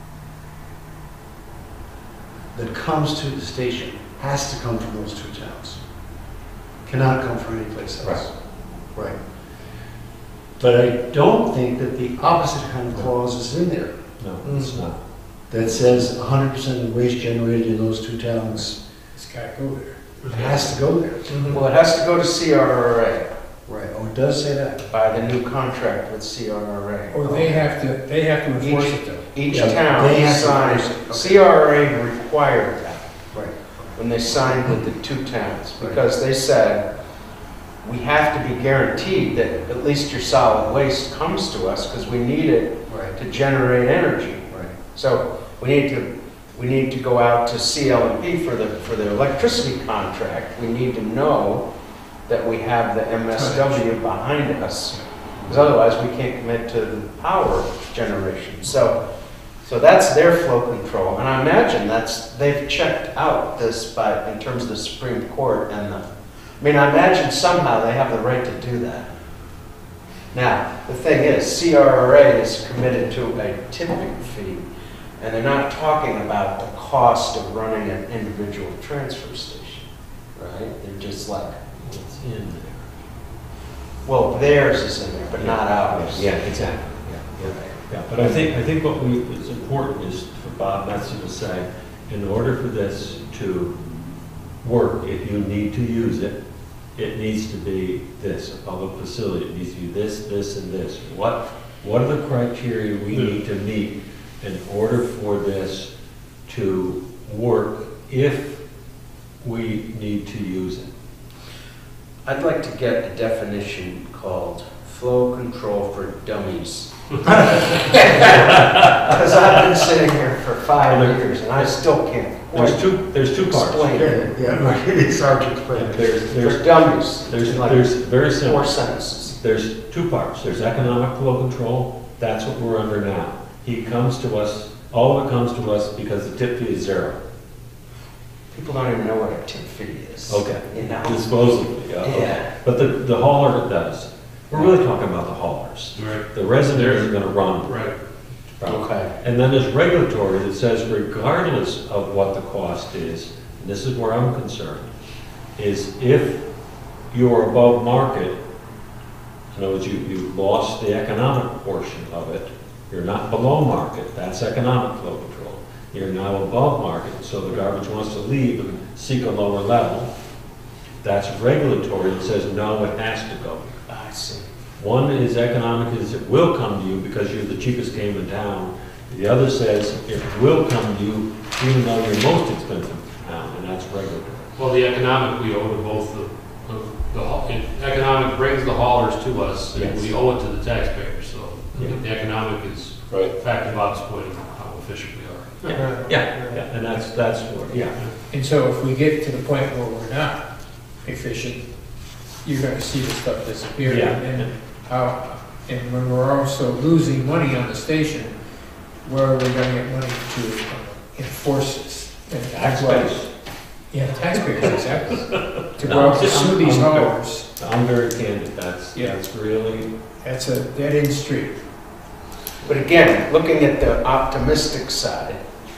S9: that comes to the station has to come from those two towns. Cannot come from any place else. Right. Right. But I don't think that the opposite kind of clause is in there.
S5: No, it's not.
S9: That says one hundred percent of waste generated in those two towns
S7: It's gotta go there.
S9: has to go there.
S1: Well, it has to go to C R R A
S9: Right, oh, it does say that.
S1: by the new contract with C R R A.
S7: Or they have to, they have to enforce it though.
S1: Each
S9: Yeah,
S1: town
S9: they have to
S1: signs,
S9: enforce it.
S1: C R R A required that
S9: Right.
S1: when they signed with the two towns,
S9: Right.
S1: because they said, we have to be guaranteed that at least your solid waste comes to us, because we need it
S9: Right.
S1: to generate energy.
S9: Right.
S1: So we need to, we need to go out to C L and P for the, for the electricity contract. We need to know that we have the M S W behind us, because otherwise we can't commit to the power generation. So, so that's their flow control, and I imagine that's, they've checked out this by, in terms of the Supreme Court and the, I mean, I imagine somehow they have the right to do that. Now, the thing is, C R R A is committed to a tipping fee, and they're not talking about the cost of running an individual transfer station, right? They're just like,
S5: It's in there.
S1: well, theirs is in there, but not ours.
S5: Yeah, exactly. Yeah, yeah. Yeah, but I think, I think what we, is important is for Bob Metzger to say, in order for this to work, if you need to use it, it needs to be this, a public facility, it needs to be this, this, and this. What, what are the criteria we need to meet in order for this to work if we need to use it?
S1: I'd like to get a definition called flow control for dummies. Because I've been sitting here for five years and I still can't
S5: There's
S1: quite
S5: two, there's two parts.
S1: explain it.
S9: Yeah, right, it's hard to explain.
S5: There's,
S1: For
S5: there's,
S1: dummies,
S5: there's,
S1: like
S5: there's very simple.
S1: four sentences.
S5: There's two parts. There's economic flow control. That's what we're under now. He comes to us, all of it comes to us because the tip fee is zero.
S1: People don't even know what a tip fee is.
S5: Okay.
S1: You know?
S5: Disposably, uh, okay.
S1: Yeah.
S5: But the, the hauler does. We're really talking about the haulers.
S4: Right.
S5: The resident isn't gonna run.
S4: Right.
S1: Okay.
S5: And then there's regulatory that says regardless of what the cost is, and this is where I'm concerned, is if you're above market, in other words, you, you lost the economic portion of it, you're not below market, that's economic flow control. You're now above market, so the garbage wants to leave and seek a lower level. That's regulatory that says, no, it has to go.
S1: I see.
S5: One is economic, is it will come to you because you're the cheapest game in town. The other says it will come to you even though you're most expensive in town, and that's regulatory.
S4: Well, the economic, we owe to both the, the, the haul- if economic brings the haulers to us, and
S5: Yes.
S4: we owe it to the taxpayers, so
S5: Yeah.
S4: the economic is,
S2: Right.
S4: back to Bob's point, of how efficient we are.
S5: Yeah, yeah, yeah, and that's, that's where, yeah.
S7: And so if we get to the point where we're not efficient, you're gonna see the stuff disappear.
S5: Yeah.
S7: And how, and when we're also losing money on the station, where are we gonna get money to uh, enforce this? And
S5: Taxpayers.
S7: Yeah, taxpayers, exactly. To
S5: No,
S7: go out to
S5: I'm-
S7: sue these
S5: I'm very-
S7: haulers,
S5: I'm very candid, that's,
S7: Yeah.
S5: that's really,
S7: that's a dead-end street.
S1: But again, looking at the optimistic side,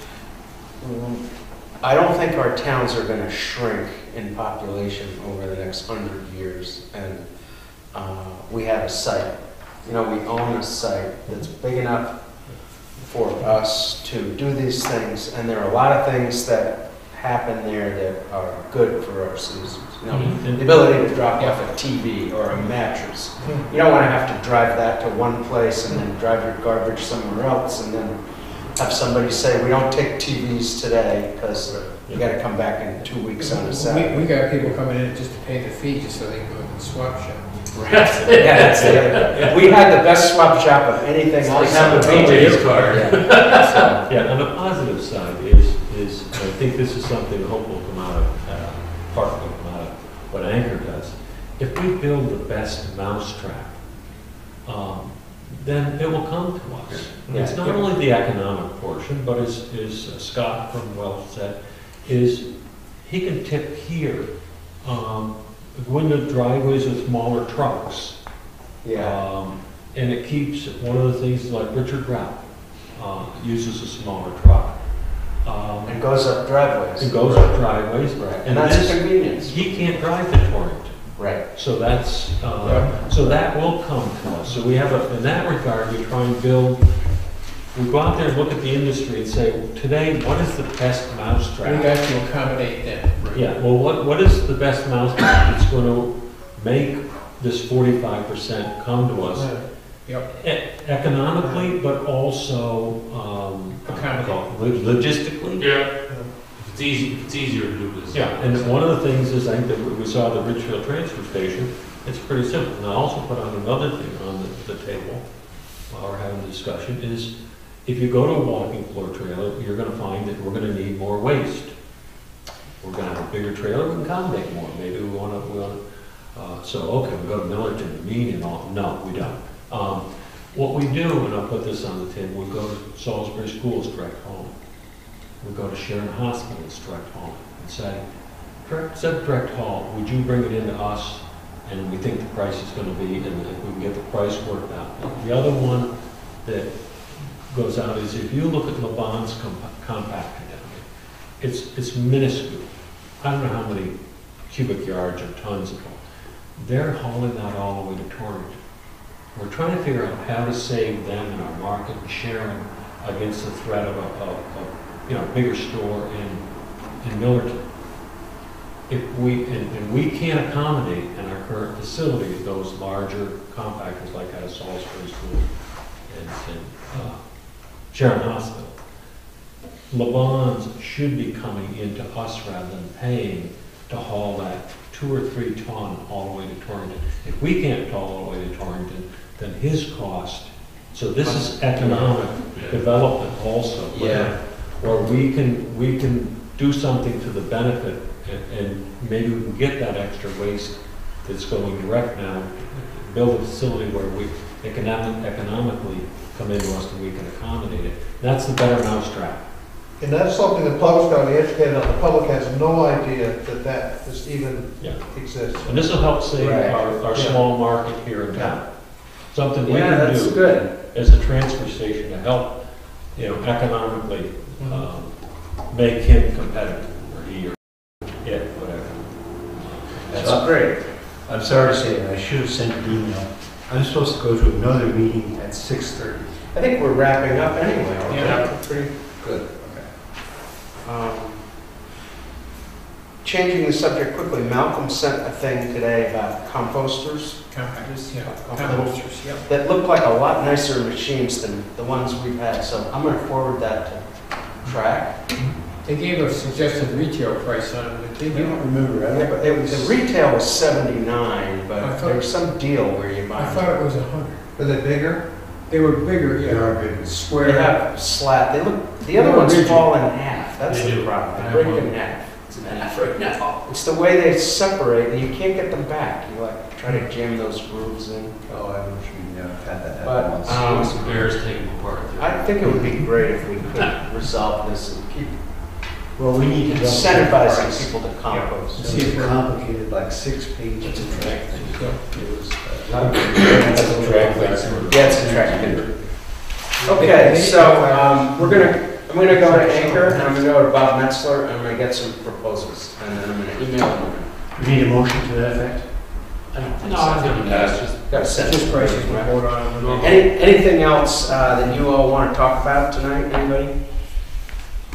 S1: I don't think our towns are going to shrink in population over the next hundred years. And uh, we have a site, you know, we own a site that's big enough for us to do these things. And there are a lot of things that happen there that are good for our citizens. You know,
S5: Mhm.
S1: the ability to drop off a T V or a mattress. You don't want to have to drive that to one place and then drive your garbage somewhere else and then have somebody say, we don't take T Vs today because you got to come back in two weeks on a
S7: We,
S1: Saturday.
S7: we got people coming in just to pay the fee, just so they can go to the swap shop.
S1: Yeah, that's it. We had the best swap shop of anything else.
S4: Have a
S1: on the
S4: B J's
S1: road.
S4: card.
S1: Yeah.
S5: Yeah, on the positive side is, is, I think this is something I hope will come out of, uh, part will come out of what Anchor does. If we build the best mousetrap, um, then it will come to us. It's not only the economic portion, but as, as Scott from Wells said, is he can tip here, um, go into driveways with smaller trucks.
S1: Yeah.
S5: Um, and it keeps, one of the things like Richard Rout, uh, uses a smaller truck. Um,
S1: It goes up driveways.
S5: It goes up driveways.
S1: Right.
S5: And
S1: And that's
S5: this-
S1: a convenience.
S5: He can't drive to Torrington.
S1: Right.
S5: So that's, uh, so that will come to us. So we have a, in that regard, we try and build, we go out there and look at the industry and say, well, today, what is the best
S7: We
S5: mousetrap?
S7: got to accommodate them.
S5: Yeah, well, what, what is the best mousetrap that's going to make this forty-five percent come to us?
S7: Yep.
S5: E- Economically, but also, um,
S7: Accommodate.
S5: logistically.
S4: Yeah. If it's easy, if it's easier to do this.
S5: Yeah, and one of the things is, I think that we saw at the Ridgefield Transfer Station, it's pretty simple. And I also put on another thing on the, the table while we're having the discussion, is if you go to a walking floor trailer, you're gonna find that we're gonna need more waste. We're gonna have a bigger trailer, we can accommodate more. Maybe we wanna, we wanna, uh, so, okay, we go to Millerton, Mean and all, no, we don't. Um, what we do, and I'll put this on the table, we go to Salisbury Schools direct home. We go to Sharon Hospital's direct home and say, direct, said direct haul, would you bring it into us? And we think the price is gonna be, and if we can get the price worked out. The other one that goes out is if you look at LeBon's comp- compactor down there, it's, it's minuscule. I don't know how many cubic yards or tons of it. They're hauling that all the way to Torrington. We're trying to figure out how to save them in our market and Sharon against the threat of a, of, of you know, bigger store in, in Millerton. If we, and, and we can't accommodate in our current facility those larger compactors like at a Salisbury School and, and uh, Sharon Hospital. LeBon's should be coming into us rather than paying to haul that two or three ton all the way to Torrington. If we can't haul all the way to Torrington, then his cost, so this is economic
S4: Yeah.
S5: development also. where-
S1: Yeah.
S5: Where we can, we can do something to the benefit and, and maybe we can get that extra waste that's going direct now, build a facility where we economic, economically come into us and we can accommodate it. That's the better mousetrap.
S3: And that's something the public's got to be educated on. The public has no idea that that is even
S5: Yeah.
S3: exists.
S5: And this will help save
S1: Right.
S5: our, our
S3: Yeah.
S5: small market here in town. Something we
S1: Yeah,
S5: can
S1: that's
S5: do
S1: good.
S5: as a transfer station to help, you know, economically, um, make him competitive, or he or it, whatever.
S1: That's great.
S9: I'm sorry to say that, I should have sent an email. I'm supposed to go to another meeting at six thirty.
S1: I think we're wrapping up anyway. aren't we?
S7: Yeah.
S1: Pretty good. Um, Changing the subject quickly, Malcolm sent a thing today about composters
S7: Compactors, yeah.
S1: Composters.
S7: Composters, yep.
S1: that look like a lot nicer machines than the ones we've had, so I'm gonna forward that to Track.
S7: They gave a suggested retail price on it, did
S9: I
S7: they?
S9: don't remember, I
S1: Yeah,
S9: don't,
S1: but it was- The retail was seventy-nine,
S7: I
S1: but
S7: thought-
S1: there was some deal where you buy
S7: I thought it was a hundred.
S3: Are they bigger?
S7: They were bigger,
S9: they
S7: yeah.
S9: are big.
S1: They
S7: Square.
S1: have slat, they look, the other
S7: More
S1: ones
S7: rigid.
S1: fall in half, that's
S4: They
S1: the
S4: do.
S1: problem,
S4: I
S1: they
S4: have
S1: break
S4: one.
S1: in half.
S4: It's an half right now.
S1: It's the way they separate, and you can't get them back, you like try to jam those grooves in.
S9: Oh, I wish we never had that
S1: But,
S9: happen once.
S1: um,
S4: Some bears take them apart.
S1: I think it would be great if we could resolve this and keep
S9: Well, we need to.
S1: incentivizing people to compost.
S9: It's too complicated, like six pages of track thing. It was. uh,
S2: That's a track thing.
S1: Yeah, it's a track picture. Okay, so, um, we're gonna, I'm gonna go to Anchor, and I'm gonna go to Bob Metzler, and I'm gonna get some proposals, and then I'm gonna email them.
S9: We need a motion to that effect?
S1: I don't think
S4: No,
S1: so.
S4: I think that's just,
S1: Gotta send
S7: Just
S1: it.
S7: prices we vote on.
S1: Any, anything else, uh, that you all wanna talk about tonight, anybody?
S4: uh,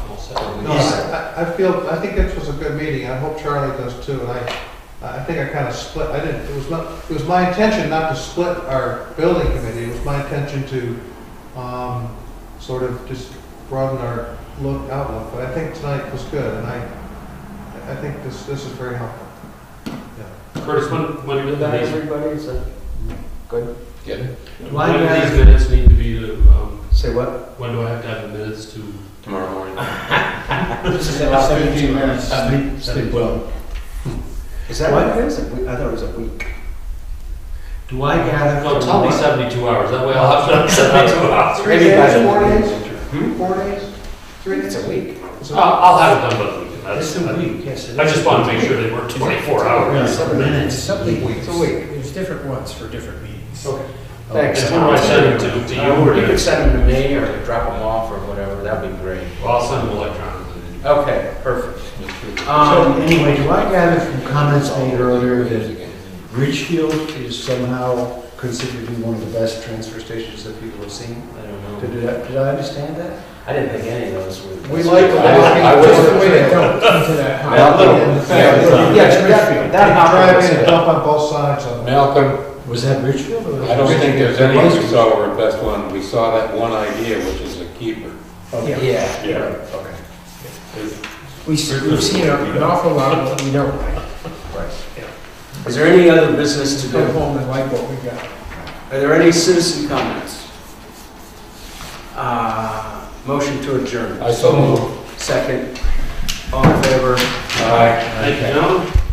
S4: all set.
S3: No, I, I I feel, I think this was a good meeting, I hope Charlie does too, and I, I think I kind of split, I didn't, it was not, it was my intention not to split our building committee, it was my intention to, um, sort of just broaden our look, outlook, but I think tonight was good, and I, I think this, this is very helpful.
S4: Curtis, when, when do
S1: With that,
S4: these,
S1: everybody, is that good?
S2: Get it?
S4: when do these minutes need to be, to, um,
S1: Say what?
S4: when do I have to have the minutes to?
S2: Tomorrow morning.
S1: This is about
S8: fifteen minutes.
S5: Sleep, sleep well.
S1: Is that what it is? A week? I thought it was a week.
S9: Do I gather
S4: No,
S9: from
S4: tell me
S9: what-
S4: seventy-two hours, that way I'll have to have seventy-two hours.
S3: Three
S1: Maybe by
S3: days,
S1: the-
S3: four days,
S1: Hmm?
S3: four days, three
S1: It's
S3: days?
S1: a week.
S3: Is it-
S4: I'll, I'll have it done by the weekend,
S9: It's
S4: that's,
S9: a
S4: I
S9: week, yes. it
S4: I
S9: is.
S4: just want to make sure they work twenty-four hours.
S9: Yeah, some minutes.
S7: Something,
S1: It's a week.
S7: there's different ones for different meetings.
S4: Okay.
S1: Thanks.
S4: And who do I send them to, to you
S1: Um,
S4: or
S1: You
S4: to?
S1: could send them to me or drop them off or whatever, that'd be great.
S4: Well, I'll send them electronically.
S1: Okay, perfect.
S9: So
S1: Um,
S9: anyway, do I gather from comments made earlier that Ridgefield is somehow considered to be one of the best transfer stations that people have seen?
S1: I don't know.
S9: Did I, did I understand that?
S1: I didn't think any of those were.
S3: We like the
S2: I-
S3: walking,
S2: I was-
S3: just the way they
S7: Don't
S3: go.
S7: come to that high.
S1: Well, little-
S3: Yeah,
S1: Yeah, that, that
S3: Drive in and
S1: happened.
S3: dump on both sides of it.
S2: Malcolm,
S9: Was that Ridgefield or?
S2: I don't think there's any we saw were the best one. We saw that one idea, which is a keeper.
S1: Yeah,
S2: Yeah.
S1: yeah, okay.
S7: We, we've seen an awful lot of what we don't like.
S1: Right. Is there any other business to
S7: Go
S1: do?
S7: home and like what we got.
S1: Are there any citizen comments? Uh, motion to adjourn.
S2: I so moved.
S1: Second. All in favor?
S2: Aye.
S4: Thank you, gentlemen.